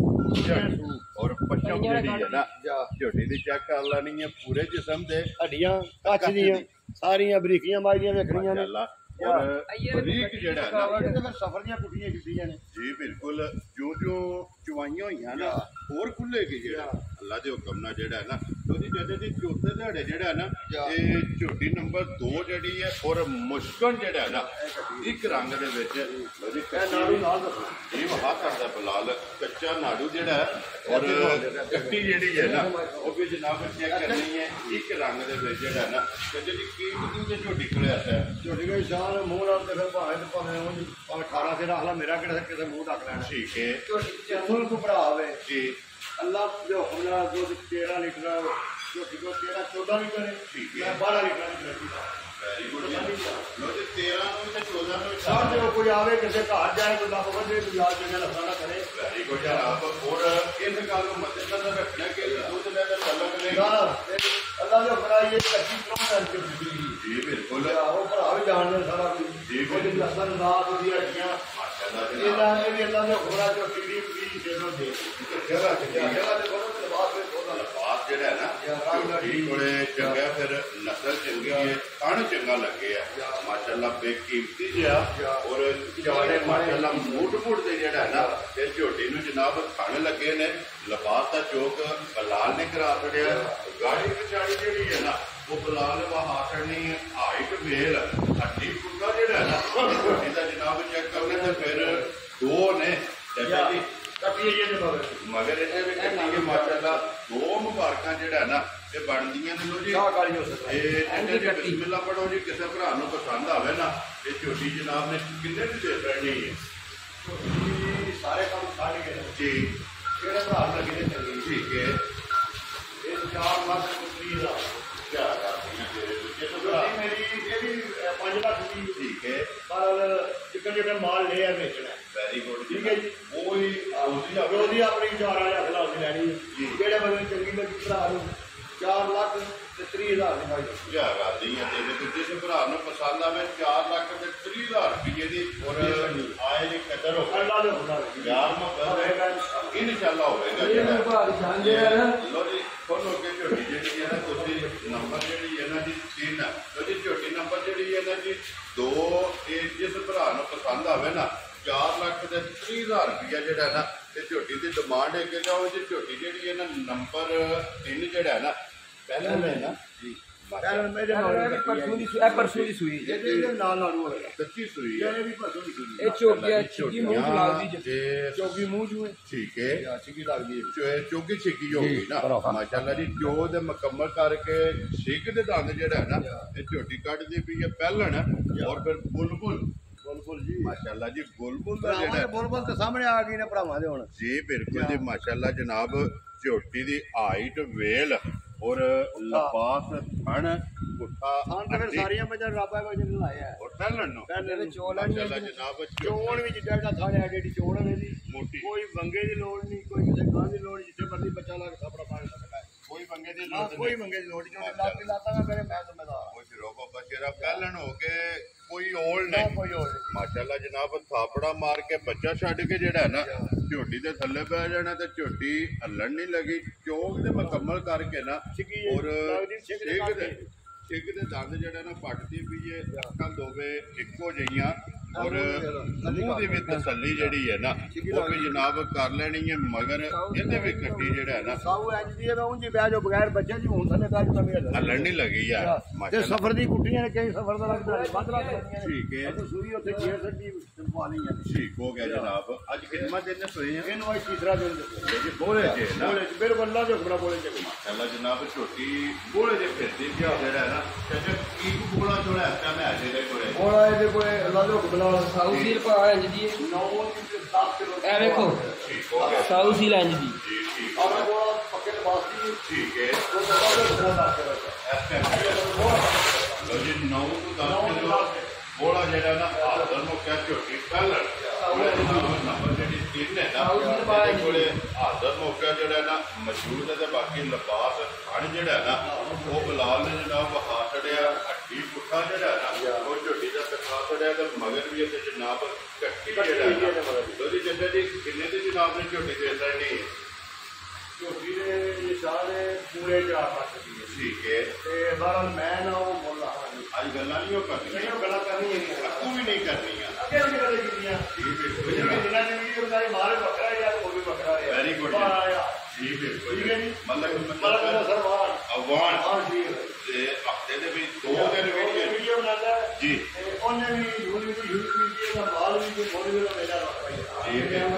ਔਰ ਪਛਮ ਜਿਹੜੀ ਹੈ ਨਾ ਝੋਟੀ ਦੀ ਚੈੱਕ ਕਰ ਲੈਣੀ ਹੈ ਪੂਰੇ ਜਿਸਮ ਦੇ ਹੱਡੀਆਂ ਕੱਚ ਦੀਆਂ ਸਾਰੀਆਂ ਬਰੀਕੀਆਂ ਬਾਜੀਆਂ ਵੇਖਣੀਆਂ ਨੇ ਮਾਸ਼ਾਅੱਲਾ ਔਰ ਬਰੀਕ ਜਿਹੜਾ ਹੈ ਨਾ ਤੇ ਫਿਰ ਸਫਰ ਦੀਆਂ ਕੁੱਟੀਆਂ ਕੀਤੀਆਂ ਨੇ ਜੀ ਬਿਲਕੁਲ ਜੋ ਜੋ ਚਵਾਈਆਂ ਹੋਈਆਂ ਨਾ ਹੋਰ ਖੁੱਲੇਗੀ ਜਿਹੜਾ ਅੱਲਾ ਦੇ ਹੁਕਮ ਨਾਲ ਜਿਹੜਾ ਹੈ ਨਾ ਉਹਦੀ ਜਦੇ ਦੀ ਚੌਥੇ ਦਿਹਾੜੇ ਜਿਹੜਾ ਹੈ ਨਾ ਇਹ ਝੋਟੀ ਨੰਬਰ ਦੋ ਜਿਹੜੀ ਹੈ ਔਰ ਮੁਸ਼ਕਨ ਜਿਹੜਾ ਹੈ ਨਾ ਇੱਕ ਰੰਗ ਦੇ ਵਿੱਚ ਉਹਦੀ ਨਾੜੂ ਨਾਲ ਦੱਸੋ ਇਹ ਵਹਾ ਕਰਦਾ ਬਲਾਲ ਕੱਚਾ ਨਾੜੂ ਜਿਹੜਾ ਹੈ ਔਰ ਕੱਟੀ ਜਿਹੜੀ ਹੈ ਨਾ ਉਹ ਵੀ ਜਨਾਬ ਚੈੱਕ ਕਰਨੀ ਹੈ ਇੱਕ ਰੰਗ ਦੇ ਵਿੱਚ ਜਿਹੜਾ ਹੈ ਨਾ ਤੇ ਜਿਹੜੀ ਕੀਮਤ ਦੀ ਝੋਟੀ ਕੋਲੇ ਆਇਆ ਹੈ ਝੋਟੀ ਕੋਈ ਸ਼ਾਨ ਮੂੰਹ ਨਾਲ ਤੇ ਫਿਰ ਭਾਵੇਂ ਭਾਵੇਂ ਉਹ ਅਠਾਰਾਂ ਤੇ ਰੱਖ ਲਾ ਮੇਰਾ ਕਿਹੜਾ ਕਿਸੇ ਮੂੰਹ ਢੱਕ ਲੈਣਾ ਠੀਕ ਹੈ ਝੋਟੀ ਨੂੰ ਭਰਾ ਹੋਵੇ ਜੀ ਅੱਲਾਹ ਦੇ ਹੁਕਮ ਨਾਲ ਦੁੱਧ ਤੇਰਾਂ ਲੀਟਰ ਝੋਟੀ ਕੋ ਤੇਰਾਂ ਚੌਦਾਂ ਵੀ ਕਰੇ ਠੀਕ ਹੈ ਮੈਂ ਬਾਰਾਂ ਲੀਟਰ ਦੀ ਕਰਦੀ ਵੈਰੀ ਗੁੱਡ ਲੋ ਤੇ ਤੇਰਾਂ ਨੂੰ ਤੇ ਚੌਦਾਂ ਨੂੰ ਸਾਹ ਜੋ ਕੋਈ ਆਵੇ ਕਿਸੇ ਘਰ ਜਾਏ ਕੋਈ ਲੱਭ ਵੱਡੇ ਕੋਈ ਯਾਦ ਚੰਗਾ ਲੱਭਣਾ ਕਰੇ ਵੈਰੀ ਗੁੱਡ ਜਨਾਬ। ਔਰ ਇਸ ਗੱਲ ਨੂੰ ਮੱਦੇਨਜ਼ਰ ਰੱਖਣਾ ਕਿ ਦੁੱਧ ਲੈ ਕੇ ਤਲਕ ਨੇ ਅੱਲਾਹ ਦੇ ਹੁਕਮ ਨਾਲ ਇਹ ਕੱਚੀ ਤਰ੍ਹਾਂ ਕਰਕੇ ਜੀ ਬਿਲਕੁਲ ਉਹ ਭਰਾ ਵੀ ਜਾਣਦੇ ਸਾਰਾ ਕੁਝ ਜੀ ਉਹਦੀ ਅਸਰ ਰਾਤ ਉਹਦੀ ਹੱਡੀਆਂ ਮਾਸ਼ਾਅੱਲਾ ਜਨਾਬ। ਇਹਨਾਂ ਨੇ ਵੀ ਅੱਲਾਹ ਦੇ ਹੁਕਮ ਨਾਲ ਜੋ ਟੀਡੀ ਵੀ ਦੇ ਦੋ ਦੇ ਜਗ੍ਹਾ ਜਗ੍ਹਾ ਦੇ ਕੋਲ ਤੇ ਬਾਤ ਹੋਦਾ ਲਿਬਾਸ ਜਿਹੜਾ ਹੈ ਨਾ ਝੋਟੀ ਕੋਲੇ ਚੰਗਾ ਫਿਰ ਨਸਲ ਚੰਗੀ ਹੈ ਥਣ ਚੰਗਾ ਲੱਗੇ ਆ ਮਾਸ਼ਾਅੱਲਾ ਬੇਕੀਮਤੀ ਜਿਹਾ ਔਰ ਚਾੜੇ ਮਾਸ਼ਾਅੱਲਾ ਮੂਟ ਮੂਟ ਦੇ ਜਿਹੜਾ ਹੈ ਨਾ ਇਹ ਝੋਟੀ ਨੂੰ ਜਨਾਬ ਥਣ ਲੱਗੇ ਨੇ ਲਿਬਾਸ ਦਾ ਚੋਕ ਬਲਾਲ ਨੇ ਕਰਾ ਛੜਿਆ ਗਾੜੀ ਵਿਚਾੜੀ ਜਿਹੜੀ ਹੈ ਨਾ ਉਹ ਬਲਾਲ ਵਹਾ ਛੜਨੀ ਹਾਈਟ ਮੇਲ ਹੱਡੀ ਕੁੱਤਾ ਜਿਹੜਾ ਹੈ ਨਾ ਝੋਟੀ ਦਾ ਜਨਾਬ ਚੈੱਕ ਕਰਨੇ ਤੇ ਫਿਰ ਦੋ ਨੇ ਚਾਚਾ ਜੀ ਕੱਟੀਏ ਜੇ ਮਗਰ ਮਗਰ ਇਹਨੇ ਵੀ ਕੱਟੀ ਕੇ ਮਾਸ਼ਾਅੱਲਾ ਦੋ ਮੁਬਾਰਕਾਂ ਜਿਹੜਾ ਨਾ ਇਹ ਬਣਦੀਆਂ ਨੇ ਲੋ ਜੀ ਸ਼ਾਹ ਕਾਲੀ ਹੋ ਸਕਦਾ ਇਹ ਇਹਨੇ ਜੀ ਬਿਸਮਿਲ੍ਲਾ ਪੜੋ ਜੀ ਕਿਸੇ ਭਰਾ ਨੂੰ ਪਸੰਦ ਆਵੇ ਨਾ ਇਹ ਝੋਟੀ ਜਨਾਬ ਨੇ ਕਿੰਨੇ ਦੀ ਦੇ ਦੇਣੀ ਹੈ ਸਾਰੇ ਕੰਮ ਛੱਡ ਕੇ ਜੀ ਕਿਹੜੇ ਭਰਾ ਨੂੰ ਲੱਗੇ ਨੇ ਚੰਗੀ ਠੀਕ ਹੈ ਇਹ ਚਾਰ ਲੱਖ ਰੁਪਏ ਦਾ ਕਿਆ ਕਰਦੀ ਹੈ ਇਹ ਤਾਂ ਮੇਰੀ ਇਹ ਵੀ ਪੰਜ ਲੱਖ ਦੀ ਠੀਕ ਹੈ ਪਰ ਜਿੱਕਣ ਜਿਵੇਂ ਮਾਲ ਲਿਆ ਵੇਚਣਾ ਵੈਰੀ ਗੁੱਡ ਠੀਕ ਹੈ ਜੀ ਉਹ ਹੀ ਉਹਦੀ ਅਗਰ ਉਹਦੀ ਆਪਣੀ ਚਾਰ ਹਜ਼ਾਰ ਖਿਲਾਫ ਦੀ ਲੈਣੀ ਹੈ ਜਿਹੜੇ ਬੰਦੇ ਚੰਗੀ ਲੱਗੀ ਭਰਾ ਨੂੰ ਚਾਰ ਲੱਖ ਤੇ ਤੀਹ ਹਜ਼ਾਰ ਦੀ ਭਾਈ ਕਿਆ ਕਰਦੀ ਹੈ ਤੇ ਜਿਸ ਭਰਾ ਨੂੰ ਪਸੰਦ ਆਵੇ ਚਾਰ ਲੱਖ ਤੇ ਤੀਹ ਹਜ਼ਾਰ ਰੁਪਏ ਦੀ ਔਰ ਆਏ ਦੀ ਕਦਰ ਹੋ ਅੱਲਾ ਦੇ ਹੁਕਮ ਨਾਲ ਯਾਰ ਮੈਂ ਇਨਸ਼ਾਅੱਲਾ ਹੋਵੇਗਾ ਇਹ ਭਾਗ ਜਾਂਦੇ ਆ ਨਾ ਲੋ ਜੀ ਖੋਲੋ ਕੇ ਝੋਟੀ ਜਿਹੜੀ ਹੈ ਨਾ ਤੁਸੀਂ ਨੰਬਰ ਜਿਹੜੀ ਹੈ ਨਾ ਜੀ ਤਿੰਨ ਉਹਦੀ ਝੋਟੀ ਨੰਬਰ ਜਿਹੜੀ ਹੈ ਨਾ ਜੀ ਦੋ ਇਹ ਜਿਸ ਭਰਾ ਨੂੰ ਪਸੰਦ ਆਵੇ ਨਾ ਚਾਰ ਲੱਖ ਤੇ ਤੀਹ ਹਜ਼ਾਰ ਰੁਪਈਆ ਜਿਹੜਾ ਨਾ ਤੇ ਝੋਟੀ ਦੀ ਡਿਮਾਂਡ ਹੈ ਕਿ ਉਹ ਜੀ ਝੋਟੀ ਜਿਹੜੀ ਹੈ ਨਾ ਨੰਬਰ ਤਿੰਨ ਜਿਹੜਾ ਹੈ ਨਾ ਪਹਿਲਾਂ ਮੈਂ ਨਾ ਜੀ ਪਹਿਲਾਂ ਮੇਰੇ ਨਾਲ ਪਰਸੋਂ ਦੀ ਸੂਈ- ਇਹ ਪਰਸੋਂ ਦੀ ਸੂਈ ਜੇ ਇਹਦੇ ਨਾਲ ਨਾਲ ਹੋਏਗਾ ਕੱਚੀ ਸੂਈ ਹੈ ਇਹ ਵੀ ਪਰਸੋਂ ਦੀ ਸੂਈ ਇਹ ਚੋਗੀ ਚਿੱਕੀ ਮੂੰਹ ਚ ਲੱਗਦੀ ਜੇ ਤੇ ਚੌਗੀ ਮੂੰਹ ਜੂਏ ਠੀਕ ਹੈ ਜਾਂ ਚਿੱਕੀ ਲੱਗਦੀ ਹੈ ਚੋ- ਚੋਗੀ ਛਿੱਕੀ ਹੋ ਗਈ ਨਾ ਭਰਾਵਾ। ਮਾਸ਼ਾਅੱਲਾ ਜੀ ਜੋ ਦੇ ਮੁਕੰਮਲ ਕਰਕੇ ਛਿੱਕ ਦੇ ਦੰਦ ਜਿਹੜਾ ਹੈ ਨਾ ਇਹ ਝੋਟੀ ਕੱਢਦੀ ਪਈ ਹੈ ਪਹਿਲਣ ਔਰ ਫਿਰ ਬੁਲਬੁਲ ਬਿਲਕੁਲ ਜੀ ਮਾਸ਼ਾਅੱਲਾ ਜੀ ਬੁਲਬੁਲ ਦਾ ਭਰਾਵਾਂ ਜਿਹੜਾ ਦੇ ਬੋਲ ਬੋਲ ਤੇ ਸਾਹਮਣੇ ਆ ਗਈ ਨੇ ਭਰਾਵਾਂ ਦੇ ਹੁਣ ਜੀ ਬਿਲਕੁਲ ਜੀ ਮਾਸ਼ਾਅੱਲਾ ਜਨਾਬ ਝੋਟੀ ਦੀ ਹਾਈਟ ਵੇਲ ਔਰ ਲਪਾਸ ਥਣ ਪੁੱਠਾ ਹਾਂ ਤੇ ਫਿਰ ਸਾਰੀਆਂ ਮੱਝਾਂ ਰਾਬਾ ਕੋ ਜਿੰਨ ਲਾਇਆ ਔਰ ਪਹਿਲਣ ਨੂੰ ਪਹਿਲੇ ਇਹਦੇ ਚੋਲਾਂ ਮਾਸ਼ਾਅੱਲਾ ਜਨਾਬ ਚੋਣ ਵੀ ਜਿੱਡਾ ਜਿੱਡਾ ਥਾਣੇ ਆ ਜਿਹੜੀ ਚੋਣ ਹੈ ਇਹਦੀ ਮੋਟੀ ਕੋਈ ਵੰਗੇ ਦੀ ਲੋੜ ਨਹੀਂ ਕੋਈ ਕਿਸੇ ਖਾਣ ਦੀ ਲੋੜ ਜਿੱਥੇ ਮਰਜ਼ੀ ਬੱਚਾ ਲਾ ਕੇ ਥਾਪੜਾ ਪਾ ਸਕਦਾ ਹੈ ਕੋਈ ਬੰਗੇ ਦੀ ਹਾਂ ਲੋੜ ਕੋਈ ਨਹੀਂ ਵੰਗੇ ਦੀ ਲੋੜ ਨਹੀਂ ਉਹਨੇ ਲਾਤੀ ਲਾਤਾਂਗਾ ਮੇਰੇ ਮੈਂ ਜ਼ਿੰਮੇਦਾਰ ਕੋਈ ਰੋਬਾ ਬਚੇਰਾ ਪਹਿਲਣ ਹੋ ਕੇ ਕੋਈ ਓਲ ਨਾ ਨਹੀਂ ਕੋਈ ਹੋਰ ਨਹੀਂ ਮਾਸ਼ਾਅੱਲਾ ਜਨਾਬ ਥਾਪੜਾ ਮਾਰ ਕੇ ਬੱਚਾ ਛੱਡ ਕੇ ਜਿਹੜਾ ਹੈ ਨਾ ਝੋਟੀ ਦੇ ਥੱਲੇ ਪੈ ਜਾਣਾ ਤੇ ਝੋਟੀ ਹੱਲਣ ਨਹੀਂ ਲੱਗੀ ਚੌਕ ਦੇ ਮੁਕੰਮਲ ਕਰਕੇ ਨਾ ਛਿੱਕੀ ਔਰ ਲੱਗਦੀ ਛਿੱਕ ਦੇ ਛਿੱਕ ਦੇ ਛਿੱਕ ਦੇ ਦੰਦ ਜਿਹੜਾ ਨਾ ਪੱਟਦੀ ਪਈ ਹੈ ਅੱਖਾਂ ਦੋਵੇਂ ਇੱਕੋ ਜਿਹੀਆਂ ਔਰ ਮੂੰਹ ਦੀ ਵੀ ਤਸੱਲੀ ਜਿਹੜੀ ਹੈ ਨਾ ਉਹ ਵੀ ਜਨਾਬ ਕਰ ਲੈਣੀ ਹੈ ਮਗਰ ਇਹਦੇ ਵੀ ਕੱਟੀ ਜਿਹੜਾ ਹੈ ਨਾ ਸਾਊ ਇੰਜ ਦੀ ਹੈ ਮੈਂ ਉਂਝ ਹੀ ਬਹਿ ਜਾਓ ਬਗੈਰ ਬੱਚੇ ਜੀ ਹੁਣ ਥੱਲੇ ਬਹਿ ਜਾਓ ਮੇਰੇ ਹੱਲਣ ਨਹੀਂ ਲੱਗੀ ਯਾਰ ਤੇ ਮਾਸ਼ਾਅੱਲਾ ਸਫਰ ਦੀ ਕੁੱਟੀਆਂ ਨੇ ਕਈ ਸਫਰ ਦਾ ਲੱਗਦਾ ਵੱਧ ਲੱਗ ਜਾਂਦੀਆਂ ਨੇ ਠੀਕ ਹੈ ਤੇ ਸੂਈ ਉੱਥੇ ਛੇ ਸੱਜੀ ਪਾ ਲਈਆਂ ਨੇ ਠੀਕ ਹੋ ਗਿਆ ਜਨਾਬ ਅੱਜ ਖਿਦਮਤ ਦੇਣੇ ਸੋਏ ਆ ਇਹਨੂੰ ਅੱਜ ਤੀਸਰਾ ਦਿਨ ਦਿੱਤਾ ਜੀ ਬੋਲੇ ਜੇ ਨਾ ਬੋਲੇ ਮੇਰੇ ਬੰਦਾ ਜੋ ਖਬਰਾ ਬੋਲੇ ਚ ਮਾਸ਼ਾਅੱਲਾ ਜਨਾਬ ਛੋਟੀ ਬੋਲੇ ਜੇ ਫਿਰਦੀ ਪਿਆ ਜਿਹੜਾ ਹੈ ਨਾ ਚਾਚਾ ਕੀ ਬੋਲਾ ਥੋੜਾ ਹੱਥਾਂ ਮੈਂ ਅਜੇ ਦੇ ਕੋਲੇ ਬੋਲਾ ਇਹਦੇ ਕੋਲੇ ਅੱਲਾ ਦੇ ਹੁਕਮ ਨਾਲ ਸਾਊ ਸੀਲ ਪਾ ਇੰਜ ਦੀ ਹੈ। ਨੌ ਇੰਚ ਦਸ ਕਿਲੋ ਇਹ ਵੇਖੋ ਠੀਕ ਹੋ ਗਿਆ ਸਾਊ ਸੀਲ ਇੰਜ ਦੀ ਜੀ ਠੀਕ ਆਹ ਬੋਲਾ ਪੱਕੇ ਲਬਾਸੀ ਠੀਕ ਹੈ ਉਹ ਦੱਸਦਾ ਦੇ ਹੁਕਮ ਨਾਲ ਕਰ ਇਸ ਟਾਈਮ ਲੋ ਜੀ ਨੌ ਤੋਂ ਦਸ ਕਿਲੋ ਬੋਲਾ ਜਿਹੜਾ ਨਾ ਹਾਜ਼ਰ ਨੂੰ ਕਹਿ ਝੋਟੀ ਪਹਿਲਣ ਉਹਦੇ ਨਾਲ ਨੰਬਰ ਜਿਹੜੀ ਤਿੰਨ ਹੈ ਨਾ ਉਹਦੇ ਕੋਲੇ ਹਾਜ਼ਰ ਮੌਕਾ ਜਿਹੜਾ ਨਾ ਮੌਜੂਦ ਹੈ ਤੇ ਬਾਕੀ ਲਿਬਾਸ ਖੜ ਜਿਹੜਾ ਨਾ ਉਹ ਬਲਾਲ ਨੇ ਜਨਾਬ ਵਹਾ ਛੜਿਆ ਹੱਡੀ ਪੁੱਠਾ ਜਿਹੜਾ ਨਾ ਉਹ ਝੋਟੀ ਦਾ ਦਿਖਾ ਛੜਿਆ ਤੇ ਮਗਰ ਵੀ ਇੱਥੇ ਜਨਾਬ ਕੱਟੀ ਜਿਹੜਾ ਉਹਦੀ ਜੰਦੇ ਦੀ ਕਿੰਨੇ ਦੀ ਜਨਾਬ ਨੇ ਝੋਟੀ ਦੇ ਲੈਣੀ ਝੋਟੀ ਦੇ ਇਸ਼ਾਰੇ ਪੂਰੇ ਚਾਰ ਲੱਖ ਦੀ ਠੀਕ ਹੈ ਤੇ ਬਾਹਰ ਮੈਂ ਨਾ ਉਹ ਮੁੱਲ ਆਵਾਂ ਅੱਜ ਗੱਲਾਂ ਨਹੀਂ ਉਹ ਕਰਨੀਆਂ ਇਹ ਗੱਲਾਂ ਕਰਨੀਆਂ ਨਹੀਂ ਅੱਕੂ ਵੀ ਨਹੀਂ ਕਰਨੀਆਂ ਅੱਗੇ ਵੀ ਗੱਲਾਂ ਕੀਤੀਆਂ ਠੀਕ ਹੈ ਜਿਵੇਂ ਜਿਨ੍ਹਾਂ ਦੀ ਵੀਡੀਓ ਬਣਾਈ ਮਾਰੇ ਵੱਖਰਾ ਯਾਰ ਉਹ ਵੀ ਵੱਖਰਾ ਹੈ ਵੈਰੀ ਗੁੱਡ ਜੀ ਬਿਲਕੁਲ ਠੀਕ ਹੈ ਜੀ ਮਤਲਬ ਮਤਲਬ ਦਾ ਸਰਵਾਨ ਅਵਾਨ ਹਾਂ ਜੀ ਤੇ ਹਫਤੇ ਦੇ ਵਿੱਚ ਦੋ ਦਿਨ ਵੀਡੀਓ ਵੀਡੀਓ ਬਣਾਉਂਦਾ ਜੀ ਤੇ ਉਹਨੇ ਵੀ ਯੂਜ਼ ਵੀ ਯੂਜ਼ ਵੀਡੀਓ ਦਾ ਮਾਲ ਵੀ ਤੇ ਮੋੜ ਵੀ ਮੇਰਾ ਵੱਖਰਾ ਹੈ ਠੀਕ ਹੈ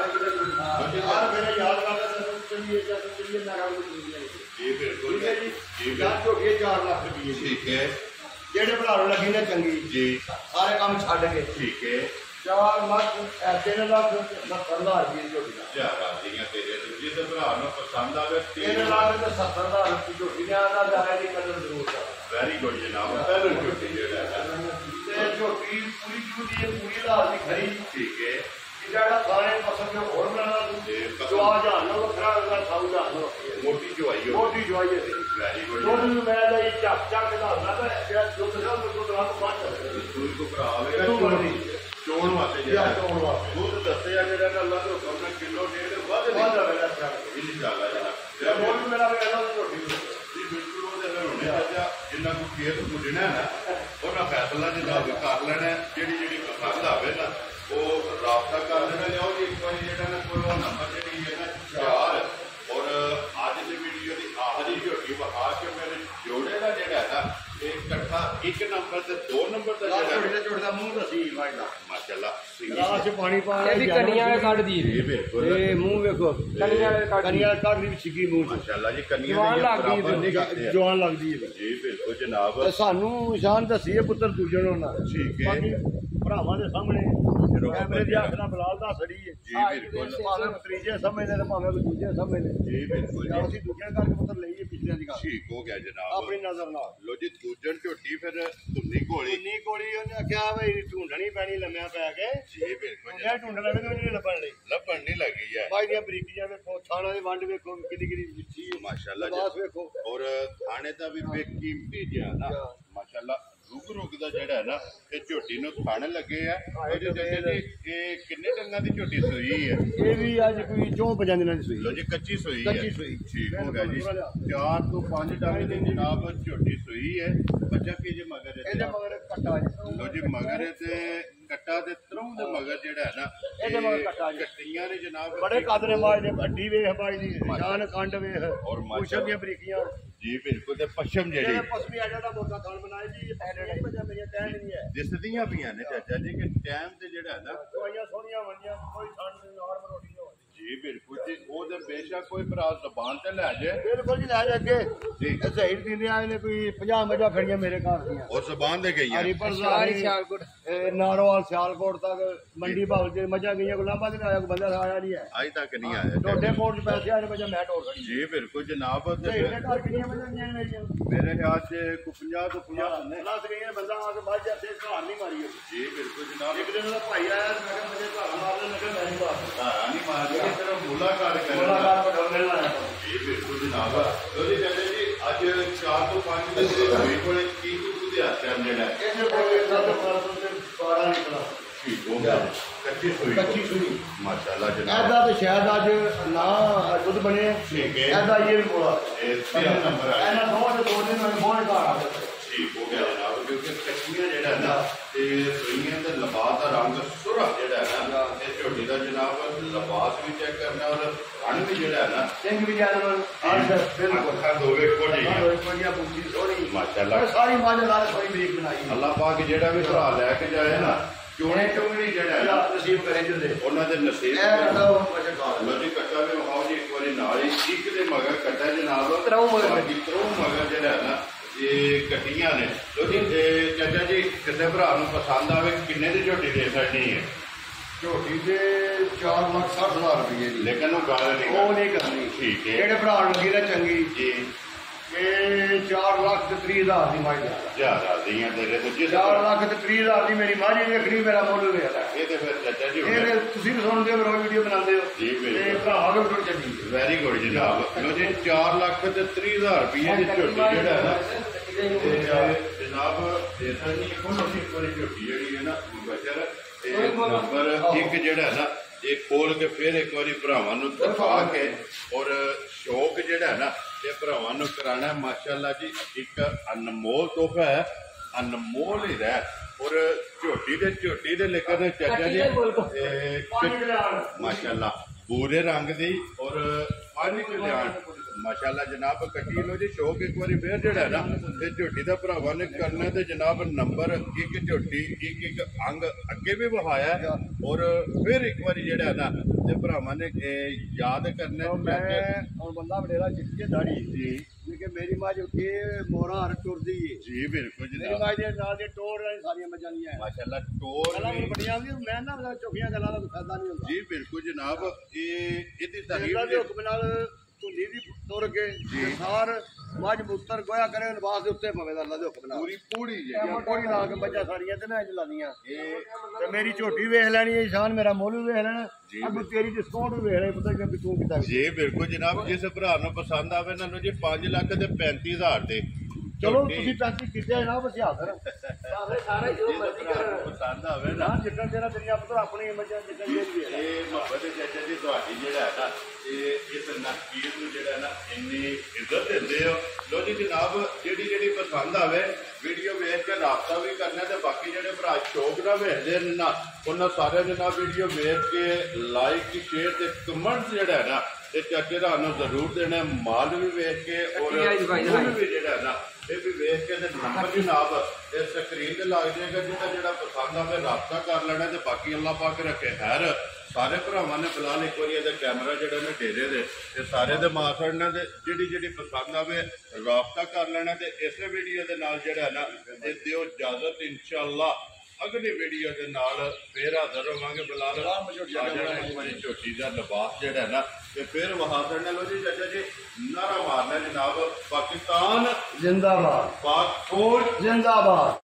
ਯਾਰ ਮੇਰਾ ਯਾਦ ਕਰਦਾ ਤਾਂ ਚਲੀਏ ਜਾਂ ਚਲੀਏ ਨਾ ਕੰਮ ਨਹੀਂ ਜੀ ਬਿਲਕੁਲ ਠੀਕ ਹੈ ਜੀ ਜੀ ਜਾਂ ਹੋ ਗਏ ਚਾਰ ਲੱਖ ਰੁਪਏ ਠੀਕ ਹੈ ਜਿਹੜੇ ਭਲਾਰੋਂ ਲੱਗੀ ਨੇ ਚੰਗੀ ਜੀ ਸਾਰੇ ਕੰਮ ਛੱਡ ਕੇ ਠੀਕ ਹੈ ਚਾਰ ਲੱਖ ਤਿੰਨ ਲੱਖ ਸੱਤਰ ਹਜ਼ਾਰ ਰੁਪਏ ਝੋਟੀ ਦਾ ਯਾਰ ਰਾਜੀਆਂ ਤੇਰੇ ਤੇ ਜਿਹਦੇ ਭਰਾ ਨੂੰ ਪਸੰਦ ਆਵੇ ਤਿੰਨ ਲੱਖ ਤੇ ਸੱਤਰ ਹਜ਼ਾਰ ਰੁਪਏ ਝੋਟੀ ਦਾ ਦਾ ਜਾਇਜ਼ ਦੀ ਕਦਰ ਜ਼ਰੂਰ ਕਰ ਵੈਰੀ ਗੁੱਡ ਜਨਾਬ ਪਹਿਲਾਂ ਝੋਟੀ ਜਿਹੜਾ ਹੈ ਤੇ ਝੋਟੀ ਪੂਰੀ ਝੂਠੀ ਹੈ ਪੂਰੀ ਹਜ਼ਾਰ ਦੀ ਖਰੀ ਠੀਕ ਹੈ ਜਿਹੜਾ ਖਾਣੇ ਪਸੰਦ ਹੈ ਹੋਰ ਬਣਾਉਣਾ ਤੂੰ ਜੋ ਆ ਜਾਣ ਨੂੰ ਵੱਖਰਾ ਹੋਗਾ ਸਾਊ ਜਾਣ ਨੂੰ ਮੋਟੀ ਜਵਾਈ ਹੋ ਮੋਟੀ ਜਵਾਈ ਹੈ ਵੈਰੀ ਗੁੱਡ ਦੁੱਧ ਨੂੰ ਮੈਂ ਲਈ ਚੱਕ ਚੱਕ ਦਾ ਹੁੰਦਾ ਤਾਂ ਜਿਹੜਾ ਦੁੱਧ ਦਾ ਦੁੱਧ ਦਾ ਪੰਜ ਦੂਰ ਕੋ ਭਰਾ ਆਵੇਗਾ ਤੂੰ ਬਣੀ ਚੋਣ ਵਾਸਤੇ ਜਾਂ ਜਿਹੜਾ ਚੋਣ ਵਾਸਤੇ ਦੁੱਧ ਦੱਸਿਆ ਜਿਹੜਾ ਨਾ ਅੱਲਾਹ ਦੇ ਹੁਕਮ ਨਾਲ ਕਿਲੋ ਡੇਢ ਵੱਧ ਬਾਅਦ ਨਹੀਂ ਦਾ ਵੇਲਾ ਚੱਕ ਇਨਸ਼ਾਅੱਲਾ ਤੇ ਜਨਾਬ ਮੋੜ ਮੇਰਾ ਵੇਲਾ ਝੋਟੀ ਜੀ ਬਿਲਕੁਲ ਉਹਦੇ ਨਾਲ ਹੋਣੇ ਚਾਹੀਦਾ ਜਿੰਨਾ ਕੋ ਖੇਤ ਮੁੱਢਣਾ ਨਾ ਉਹਨਾਂ ਫੈਸਲਾ ਜਨਾਬ ਕਰ ਲੈਣਾ ਜਿਹੜੀ ਜਿਹੜੀ ਪਸੰਦ ਆਵੇ ਨਾ ਉਹ ਰਾਬਤਾ ਕਰ ਲੈਣਾ ਲਿਆਓ ਜੀ ਇੱਕ ਵਾਰੀ ਜਿਹੜਾ ਨਾ ਕੋਲ ਉਹ ਨੰਬਰ ਜਿਹੜੀ ਹੈ ਨਾ ਚਾਰ ਔਰ ਅੱਜ ਦੀ ਵੀਡੀਓ ਦੀ ਆਖਰੀ ਝੋਟੀ ਵਹਾ ਕੇ ਮੇਰੇ ਜੋੜੇ ਦਾ ਜਿਹੜਾ ਹੈ ਨਾ ਇਹ ਇਕੱਠਾ ਇੱਕ ਨੰਬਰ ਤੇ ਦੋ ਨੰਬਰ ਦਾ ਜਿਹੜਾ ਝੋਟੀ ਦਾ ਝੋਟੀ ਦਾ ਮੂੰਹ ਦਸੀ ਵਾਜਦਾ ਮਾਸ਼ਾਅੱਲਾ ਗਲਾਸ ਚ ਪਾਣੀ ਪਾ ਇਹ ਵੀ ਕਨੀਆਂ ਵਾਲੇ ਕੱਢਦੀ ਹੈ ਇਹ ਬਿਲਕੁਲ ਇਹ ਮੂੰਹ ਵੇਖੋ ਕਨੀਆਂ ਵਾਲੇ ਕੱਢਦੀ ਕਨੀਆਂ ਕੱਢ ਦੀ ਛਿੱਕੀ ਮੂੰਹ ਚ ਮਾਸ਼ਾਅੱਲਾ ਜੀ ਕੰਨੀਆਂ ਜਵਾਨ ਦੀਆਂ ਲੱਗਦੀ ਬਰਾਬਰ ਨਹੀਂ ਹੈ, ਕਰਦੇ ਜਵਾਨ ਲੱਗਦੀ ਹੈ ਜੀ ਬਿਲਕੁਲ ਜਨਾਬ ਤੇ ਸਾਨੂੰ ਨਿਸ਼ਾਨ ਦਸੀਏ ਪੁੱਤਰ ਦੂਜੇ ਨੂੰ ਨਾ ਠੀਕ ਹੈ ਬਾਕੀ ਭਰਾਵਾਂ ਦੇ ਸਾਹਮਣੇ ਕੈਮਰੇ ਦੀ ਅੱਖ ਨਾਲ ਬਲਾਲ ਦਾ ਸੜੀ ਹੈ ਜੀ ਬਿਲਕੁਲ ਭਾਵੇਂ ਤੀਜੇ ਸਮਝਦੇ ਨੇ ਭਾਵੇਂ ਦੂਜੇ ਸਮਝਦੇ ਜੀ ਬਿਲਕੁਲ ਜਾਂ ਜੀ ਅਸੀਂ ਦੂਜੇ ਕਰਕੇ ਪੁੱਤਰ ਲਈਏ ਪਿਛਲੇ ਦੀ ਗੱਲ ਠੀਕ ਹੋ ਗਿਆ ਜਨਾਬ ਆਪਣੀ ਨਜ਼ਰ ਨਾਲ ਲੋ ਜੀ ਦੂਜਣ ਝੋਟੀ ਫਿਰ ਧੁੰਨੀ ਘੋਲੀ ਇੰਨੀ ਕੋਲੀ ਉਹਨੇ ਆਖਿਆ ਬਈ ਢੂੰਡਣੀ ਪੈਣੀ ਲੰਮਿਆ ਪੈ ਕੇ ਜੀ ਬਿਲਕੁਲ ਉਹਨੇ ਢੂੰਡ ਲਵੇ ਤੇ ਉਹਨੇ ਲੱਭਣ ਲਈ ਲੱਭਣ ਨਹੀਂ ਲੱਗੀ ਹੈ ਬਾਈ ਦੀਆਂ ਬਰੀਕੀਆਂ ਵੇਖੋ ਥਾਣਾ ਦੀ ਵੰਡ ਵੇਖੋ ਕਿੰਨੀ ਕਿੰਨੀ ਵਿੱਚੀ ਮਾਸ਼ਾਅੱਲਾ ਬਾਸ ਜੀ ਵੇਖੋ ਔਰ ਥਾਣੇ ਦਾ ਵੀ ਬੇਕੀਮਤੀ ਜਿਹਾ ਨਾ ਮਾਸ਼ਾਅੱਲਾ ਰੁਕ ਰੁਕ ਦਾ ਜਿਹੜਾ ਹੈ ਨਾ ਇਹ ਝੋਟੀ ਨੂੰ ਥਣ ਲੱਗੇ ਆ ਉਹਦੇ ਚਾਚਾ ਜੀ ਇਹ ਕਿੰਨੇ ਟੰਨਾਂ ਦੀ ਝੋਟੀ ਸੂਈ ਹੈ? ਇਹ ਵੀ ਅੱਜ ਕੋਈ ਚੌਂ ਪੰਜਾਂ ਦਿਨਾਂ ਦੀ ਲੋ ਸੂਈ ਜੀ ਕੱਚੀ ਸੂਈ ਹੈ। ਕੱਚੀ ਸੂਈ। ਠੀਕ ਹੋ ਗਿਆ ਜੀ। ਚਾਰ ਤੋਂ ਪੰਜ ਟਨ ਦੀ ਜਨਾਬ ਝੋਟੀ ਸੂਈ ਹੈ। ਬੱਚਾ ਕੀ ਜੇ ਮਗਰ ਇਹਦੇ ਇਹਦੇ? ਮਗਰ ਕੱਟਾ ਜੀ। ਲੋ ਜੀ ਮਗਰ ਤੇ ਕੱਟਾ ਦੇ ਤਰੋਂ ਦੇ ਮਗਰ ਜਿਹੜਾ ਹੈ ਨਾ ਇਹਦੇ ਮਗਰ ਕੱਟਾ ਜੀ। ਕੱਟੀਆਂ ਨੇ ਜਨਾਬ ਬੜੇ ਕਾਦਰੇ ਮਾਜ ਨੇ ਅੱਡੀ ਵੇਖ ਬਾਈ ਦੀ ਨਿਸ਼ਾਨ ਕੰਡ ਵੇਖ ਔਰ ਮਾਸ਼ਾ ਪੁੱਛਣ ਦੀਆਂ ਬਰੀਕੀਆਂ ਜੀ ਬਿਲਕੁਲ ਤੇ ਪਸ਼ਮ ਜਿਹੜੀ ਇਹ ਪਸਮੀ ਆ ਜਾਂਦਾ ਮੋਟਾ ਥਣ ਬਣਾਏ ਜੀ ਇਹ ਪੈਣੇ ਨਹੀਂ ਵਜਾ ਮੇਰੀਆਂ ਟਾਈਮ ਨਹੀਂ ਹੈ ਦਿਸਦੀਆਂ ਪਈਆਂ ਨੇ ਚਾਚਾ ਜੀ ਕਿ ਟਾਈਮ ਤੇ ਜਿਹੜਾ ਹੈ ਨਾ ਦਵਾਈਆਂ ਸੋਹਣੀਆਂ ਬਣੀਆਂ ਕੋਈ ਠੰਡ ਨਹੀਂ ਔਰ ਮਰੋੜੀ ਨਹੀਂ ਹੋਣੀ ਜੀ ਬਿਲਕੁਲ ਜੀ ਉਹ ਤੇ ਬੇਸ਼ੱਕ ਕੋਈ ਭਰਾ ਜ਼ਬਾਨ ਤੇ ਲੈ ਜਾਏ ਬਿਲਕੁਲ ਜੀ ਲੈ ਜਾ ਅੱਗੇ ਜੀ ਇਹ ਸਹੀ ਦਿੰਦੇ ਆਏ ਨੇ ਕੋਈ ਪੰਜਾਹ ਮੱਝਾਂ ਖੜੀਆਂ ਮੇਰੇ ਘਰ ਦੀਆਂ ਔਰ ਜ਼ਬਾਨ ਦੇ ਗਈਆਂ ਹਰੀਪੁਰ ਸਾਰੀ ਸਿਆਲਕੋਟ ਇਹ ਨਾਰੋਵਾਲ ਸਿਆਲਕੋਟ ਤੱਕ ਮੰਡੀ ਭਾਵ ਚ ਮੱਝਾਂ ਗਈਆਂ ਗੁਲਾਮਾਂ ਦੇ ਆਇਆ ਕੋਈ ਬੰਦਾ ਆਇਆ ਨਹੀਂ ਹੈ ਅੱਜ ਤੱਕ ਨਹੀਂ ਆਇਆ ਟੋਡੇ ਕੋਟ ਚ ਪੈਸੇ ਆਏ ਨੇ ਮੱਝਾਂ ਮੈਂ ਟੋੜ ਖੜੀ ਜੀ ਬਿਲਕੁਲ ਜਨਾਬ ਤੇ ਤੇ ਇਹਨੇ ਘਰ ਕਿੰਨੀਆਂ ਮੱਝਾਂ ਗਈਆਂ ਨੇ ਮੇਰੀਆਂ ਮੇਰੇ ਖਿਆਲ ਚ ਕੋਈ ਪੰਜਾਹ ਤੋਂ ਪੰਜਾਹ ਨੇ ਲੱਗ ਗਈਆਂ ਬੰਦਾ ਆ ਕੇ ਮੱਝ ਇੱਥੇ ਘਰ ਨਹੀਂ ਮਾਰੀ ਹੋਈ ਜੀ ਬਿਲਕੁਲ ਜਨਾਬ ਇੱਕ ਦਿਨ ਉਹਦਾ ਭਾਈ ਆਇਆ ਮੈਂ ਕਿਹਾ ਮੇਰੇ ਘਰ ਮਾਰ ਲੈ ਮੈਂ ਕਿਹਾ ਮੈਂ ਨਹੀਂ ਮਾਰਦਾ ਧਾਰਾ ਨਹੀਂ ਮਾਰਿਆ ਸਿਰਫ ਮੁਲਾਕਾਤ ਕਰਨਾ ਮੁਲਾਕਾਤ ਪਟੋਲੇ ਲਾਇਆ ਜੀ ਬਿਲਕੁਲ ਜਨਾਬ ਉਹਦੇ ਕਹਿੰਦੇ ਜੀ ਅੱਜ ਚਾਰ ਤੋਂ ਪੰਜ ਦਿਨ ਦੇ ਹੋਏ ਕੋਲੇ ਕੀ ਕੁਝ ਦੇ ਹੱਥਾਂ ਜਿਹੜਾ ਹੈ ਇਹਦੇ ਕੋਲ ਸੱਤ ਪਰਸੋਂ ਤੇ ਬਾਰਾਂ ਨਿਕਲਾ ਠੀਕ ਹੋ ਗਿਆ ਕੱਚੀ ਸੂਈ ਕੱਚੀ ਸੂਈ ਮਾਸ਼ਾਅੱਲਾ ਜਨਾਬ ਐਦਾ ਤੇ ਸ਼ਾਇਦ ਅੱਜ ਨਾ ਦੁੱਧ ਬਣੇ ਠੀਕ ਹੈ ਐਦਾ ਇਹ ਵੀ ਬੋਲਾ ਇਹ ਤੀਜਾ ਨੰਬਰ ਆ ਇਹਨਾਂ ਦੋ ਦੇ ਦੋ ਦਿਨ ਮੈਂ ਬਹੁਤ ਘਰ ਆ ਗਏ ਠੀਕ ਹੋ ਗਿਆ ਜਨਾਬ ਕਿਉਂਕਿ ਕੱਚੀਆਂ ਜਿਹੜਾ ਨਾ ਤੇ ਸੂਈਆਂ ਤੇ ਲਬਾਸ ਦਾ ਰੰਗ ਸੁਰਖ ਜਿਹੜਾ ਹੈ ਨਾ ਇਹ ਝੋਟੀ ਦਾ ਜਨਾਬ ਲਬਾਸ ਵੀ ਚੈੱਕ ਕਰਨਾ ਔਰ ਰੰਗ ਵੀ ਜਿਹੜਾ ਹੈ ਨਾ ਸਿੰਘ ਵੀ ਜਾਨਵਰ ਆਹ ਬਿਲਕੁਲ ਅੱਖਾਂ ਦੋਵੇਂ ਇੱਕੋ ਜਿਹੀਆਂ ਕੋਈ ਕੋਈ ਪੁੱਛੀ ਸੋਹਣੀ ਮਾਸ਼ਾਅੱਲਾ ਸਾਰੀ ਮਾਝ ਨਾਲ ਥੋੜੀ ਬਰੀਕ ਬਣਾਈ ਅੱਲਾਹ ਪਾਕ ਜਿਹੜਾ ਵੀ ਭਰਾ ਲੈ ਕੇ ਜਾਏ ਨਾ ਚੋਣੇ ਚੋਣੀ ਜਿਹੜਾ ਹੈ ਨਾ ਅੱਲਾਹ ਨਸੀਬ ਕਰੇ ਜੁਦੇ ਉਹਨਾਂ ਦੇ ਨਸੀਬ ਇਹ ਕੱਟਾ ਉਹ ਮੱਝ ਕਾਲ ਲੋਜੀ ਕੱਟਾ ਵੀ ਵਿਖਾਓ ਜੀ ਇੱਕ ਵਾਰੀ ਨਾਲ ਹੀ ਇੱਕ ਦੇ ਮਗਰ ਕੱਟਾ ਜਨਾਬ ਤਰੋਂ ਮਗਰ। ਬਾਕੀ ਤਰੋਂ ਮਗਰ ਜਿਹੜਾ ਹੈ ਨਾ ਇਹ ਕੱਟੀਆਂ ਨੇ ਲੋਜੀ ਇਹ ਚਾਚਾ ਜੀ ਕਿਸੇ ਭਰਾ ਨੂੰ ਪਸੰਦ ਆਵੇ ਕਿੰਨੇ ਦੀ ਝੋਟੀ ਦੇ ਸਕਦੀ ਹੈ ਝੋਟੀ ਦੇ ਚਾਰ ਲੱਖ ਸੱਠ ਹਜ਼ਾਰ ਰੁਪਏ ਦੀ ਲੇਕਿਨ ਉਹ ਗੱਲ ਨਹੀਂ ਉਹ ਨਹੀਂ ਕਰਨੀ ਠੀਕ ਹੈ ਜਿਹੜੇ ਭਰਾ ਨੂੰ ਲੱਗੀ ਨਾ ਚੰਗੀ ਜੀ ਇਹ ਚਾਰ ਲੱਖ ਤੇ ਤੀਹ ਹਜ਼ਾਰ ਦੀ ਮਾਝ ਜ਼ਿਆਦਾ ਦੀਆਂ ਤੇਰੇ ਤੇ ਜਿਸ ਚਾਰ ਲੱਖ ਤੇ ਤੀਹ ਹਜ਼ਾਰ ਦੀ ਮੇਰੀ ਮਾਝ ਵੇਖਣੀ ਮੇਰਾ ਮੁੱਲ ਵੇਖਦਾ ਇਹ ਤੇ ਫਿਰ ਚਾਚਾ ਜੀ ਇਹ ਤੁਸੀਂ ਵੀ ਸੁਣਦੇ ਹੋ ਰੋਜ਼ ਵੀਡੀਓ ਬਣਾਉਂਦੇ ਹੋ ਜੀ ਬਿਲਕੁਲ। ਤੇ ਭਰਾ ਵੀ ਟੁੱਟ ਚੱਲੀ ਵੈਰੀ ਗੁੱਡ ਜਨਾਬ ਲੋ ਜੀ ਚਾਰ ਲੱਖ ਤੇ ਤੀਹ ਹਜ਼ਾਰ ਰੁਪਏ ਦੀ ਝੋਟੀ ਜਿਹੜਾ ਹੈ ਨਾ ਤੇ ਜਨਾਬ ਦੇਸਾਂ ਦੀ ਕੋਲ ਇੱਕ ਵਾਰੀ ਝੋਟੀ ਜਿਹੜੀ ਹੈ ਨਾ ਬਚਰ ਤੇ ਨੰਬਰ ਇੱਕ ਜਿਹੜਾ ਹੈ ਨਾ ਇਹ ਖੋਲ ਕੇ ਫਿਰ ਇੱਕ ਵਾਰੀ ਭਰਾਵਾਂ ਨੂੰ ਦਿਖਾ ਕੇ ਔਰ ਸ਼ੌਕ ਜਿਹੜਾ ਹੈ ਨਾ ਇਹ ਭਰਾਵਾਂ ਨੂੰ ਕਰਾਣਾ ਮਾਸ਼ਾਅੱਲਾ ਜੀ ਇੱਕ ਅਨਮੋਲ ਤੋਹਫਾ ਹੈ ਅਨਮੋਲ ਹੀ ਰਹਿ ਔਰ ਝੋਟੀ ਦੇ ਝੋਟੀ ਦੇ ਲੇਕਿਨ ਚਾਚਾ ਜੀ ਇਹ ਮਾਸ਼ਾਅੱਲਾ ਪੂਰੇ ਰੰਗ ਦੀ ਔਰ ਪਾਣੀ ਤੇ ਲਿਆਣ ਮਾਸ਼ਾਅੱਲਾ ਜਨਾਬ ਕੱਟੀ ਲੋ ਜੀ ਸ਼ੌਕ ਇੱਕ ਵਾਰੀ ਫੇਰ ਜਿਹੜਾ ਨਾ ਤੇ ਝੋਟੀ ਦਾ ਭਰਾਵਾਂ ਨੇ ਕਰਨਾ ਤੇ ਜਨਾਬ ਨੰਬਰ ਇੱਕ ਝੋਟੀ ਇੱਕ ਇੱਕ ਅੰਗ ਅੱਗੇ ਵੀ ਵਹਾਇਆ ਔਰ ਫਿਰ ਇੱਕ ਵਾਰੀ ਜਿਹੜਾ ਨਾ ਤੇ ਭਰਾਵਾਂ ਨੇ ਯਾਦ ਕਰਨਾ ਮੈਂ ਹੁਣ ਬੰਦਾ ਵਡੇਰਾ ਚਿੱਟੇ ਦਾੜੀ ਜੀ ਕਿ ਮੇਰੀ ਮਾਝ ਉੱਠੀ ਮੋਰਾ ਹਰ ਟੁਰਦੀ ਏ ਜੀ ਬਿਲਕੁਲ ਮੇਰੀ ਜਨਾਬ ਮਾਝ ਦੇ ਨਾਲ ਦੇ ਟੋੜ ਵਾਲੀ ਸਾਰੀਆਂ ਮੱਝਾਂ ਨਹੀਂ ਹੈ ਮਾਸ਼ਾਅੱਲਾ ਟੋਰ ਗੱਲਾਂ ਵੀ ਬੜੀਆਂ ਵੀ ਮੈਂ ਨਾ ਮਤਲਬ ਚੁੱਕੀਆਂ ਗੱਲਾਂ ਦਾ ਫਾਇਦਾ ਨਹੀਂ ਹੁੰਦਾ ਜੀ ਬਿਲਕੁਲ ਜਨਾਬ ਇਹ ਇਹਦੀ ਅੱਲਾ ਦੇ ਤਾਰੀਫ ਹੁਕਮ ਨਾਲ ਧੁੰਦੀ ਦੀ ਤੁਰ ਕੇ ਸਾਰ ਮੱਝ ਮੁੱਤਰ ਗੋਇਆ ਕਰੇ ਲਿਬਾਸ ਦੇ ਉੱਤੇ ਪਵੇ ਅੱਲਾ ਦੇ ਹੁਕਮ ਨਾਲ ਪੂਰੀ ਪੂੜੀ ਜੀ ਕੋਈ ਲਾ ਕੇ ਮੱਝਾਂ ਸਾਰੀਆਂ ਤੇ ਨਾ ਇੰਜ ਲਾਦੀਆਂ ਇਹ ਤੇ ਮੇਰੀ ਝੋਟੀ ਵੇਖ ਲੈਣੀ ਹੈ ਸ਼ਾਨ ਮੇਰਾ ਮੁੱਲ ਵੀ ਵੇਖ ਲੈਣਾ ਅੱਗੋਂ ਤੇਰੀ ਡਿਸਕਾਊਂਟ ਵੀ ਵੇਖ ਲੈ ਪਤਾ ਕਿ ਤੂੰ ਕਿੱਦਾਂ ਜੀ ਬਿਲਕੁਲ ਜਨਾਬ ਜਿਸ ਭਰਾ ਨੂੰ ਪਸੰਦ ਆਵੇ ਨਾ ਜੀ ਪੰਜ ਲੱਖ ਤੇ ਪੈਂਤੀ ਹਜ਼ਾਰ ਦੇ ਚਲੋ ਤੁਸੀਂ ਪੈਂਤੀ ਕੀਤੇ ਨਾ ਬਸ ਹਾਜ਼ਰ ਸਾਰੇ ਸਾਰੇ ਜੋ ਮਰਜ਼ੀ ਕਰਨ ਪਸੰਦ ਆਵੇ ਨਾ ਨਾ ਜਿੱਦਾਂ ਤੇਰਾ ਤੇਰੀਆਂ ਪੁੱਤਰ ਆਪਣੀ ਮੱਝਾਂ ਜਿੱਦਾਂ ਜਿਹੜੀ ਹੈ ਇਹ ਮੁਹੱਬਤ ਦੇ ਚਾਚਾ ਜੀ ਤੁਹਾਡੀ ਜਿਹੜਾ ਹੈ ਨਾ ਇਹ ਇਸ ਨਕੀਰ ਨੂੰ ਜਿਹੜਾ ਨਾ ਇੰਨੀ ਇੱਜ਼ਤ ਦਿੰਦੇ ਹੋ ਲੋ ਜੀ ਜਨਾਬ ਜਿਹੜੀ ਜਿਹੜੀ ਪਸੰਦ ਆਵੇ ਵੀਡੀਓ ਵੇਖ ਕੇ ਰਾਬਤਾ ਵੀ ਕਰਨਾ ਤੇ ਬਾਕੀ ਜਿਹੜੇ ਭਰਾ ਸ਼ੌਕ ਨਾਲ ਵੇਖਦੇ ਨੇ ਨਾ ਉਹਨਾਂ ਸਾਰਿਆਂ ਦੇ ਨਾਲ ਵੀਡੀਓ ਵੇਖ ਕੇ ਲਾਈਕ ਸ਼ੇਅਰ ਤੇ ਕਮੈਂਟਸ ਜਿਹੜਾ ਹੈ ਨਾ ਇਹ ਚਾਚੇ ਦਾ ਨੂੰ ਜ਼ਰੂਰ ਦੇਣਾ ਮਾਲ ਵੀ ਵੇਖ ਕੇ ਔਰ ਵੀ ਜਿਹੜਾ ਨਾ ਇਹ ਵੀ ਵੇਖ ਕੇ ਤੇ ਨੰਬਰ ਜਨਾਬ ਇਹ ਸਕਰੀਨ ਤੇ ਲੱਗ ਜਾਏਗਾ ਜਿਹਦਾ ਜਿਹੜਾ ਪਸੰਦ ਆਵੇ ਰਾਬਤਾ ਕਰ ਲੈਣਾ ਤੇ ਬਾਕੀ ਅੱਲਾਹ ਪਾਕ ਰੱਖੇ ਖੈਰ ਸਾਰੇ ਭਰਾਵਾਂ ਨੇ ਫਿਲਹਾਲ ਇੱਕ ਵਾਰੀ ਇਹਦਾ ਕੈਮਰਾ ਜਿਹੜਾ ਨੇ ਡੇਰੇ ਦੇ ਇਹ ਸਾਰੇ ਦੇ ਮਾਸੜ ਨੇ ਤੇ ਜਿਹੜੀ ਜਿਹੜੀ ਪਸੰਦ ਆਵੇ ਰਾਬਤਾ ਕਰ ਲੈਣਾ ਤੇ ਇਸੇ ਵੀਡੀਓ ਦੇ ਨਾਲ ਜਿਹੜਾ ਨਾ ਇਹ ਦਿਓ ਇਜਾਜ਼ਤ ਇਨਸ਼ਾਅੱਲਾ ਅਗਲੀ ਵੀਡੀਓ ਦੇ ਨਾਲ ਫੇਰ ਹਾਜ਼ਰ ਹੋਵਾਂਗੇ ਬਿਲਾਲ ਆ ਜਾਣਾ ਇੱਕ ਵਾਰੀ ਝੋਟੀ ਦਾ ਲਿਬਾਸ ਜਿਹੜਾ ਨਾ ਤੇ ਫਿਰ ਵਹਾ ਕਰਨਾ ਲੋ ਜੀ ਚਾਚਾ ਜੀ ਨਾਰਾ ਮਾਰਨਾ ਜਨਾਬ ਪਾਕਿਸਤਾਨ ਜ਼ਿੰਦਾਬਾਦ ਪਾਕ ਫੌਜ ਜ਼ਿੰਦਾਬਾਦ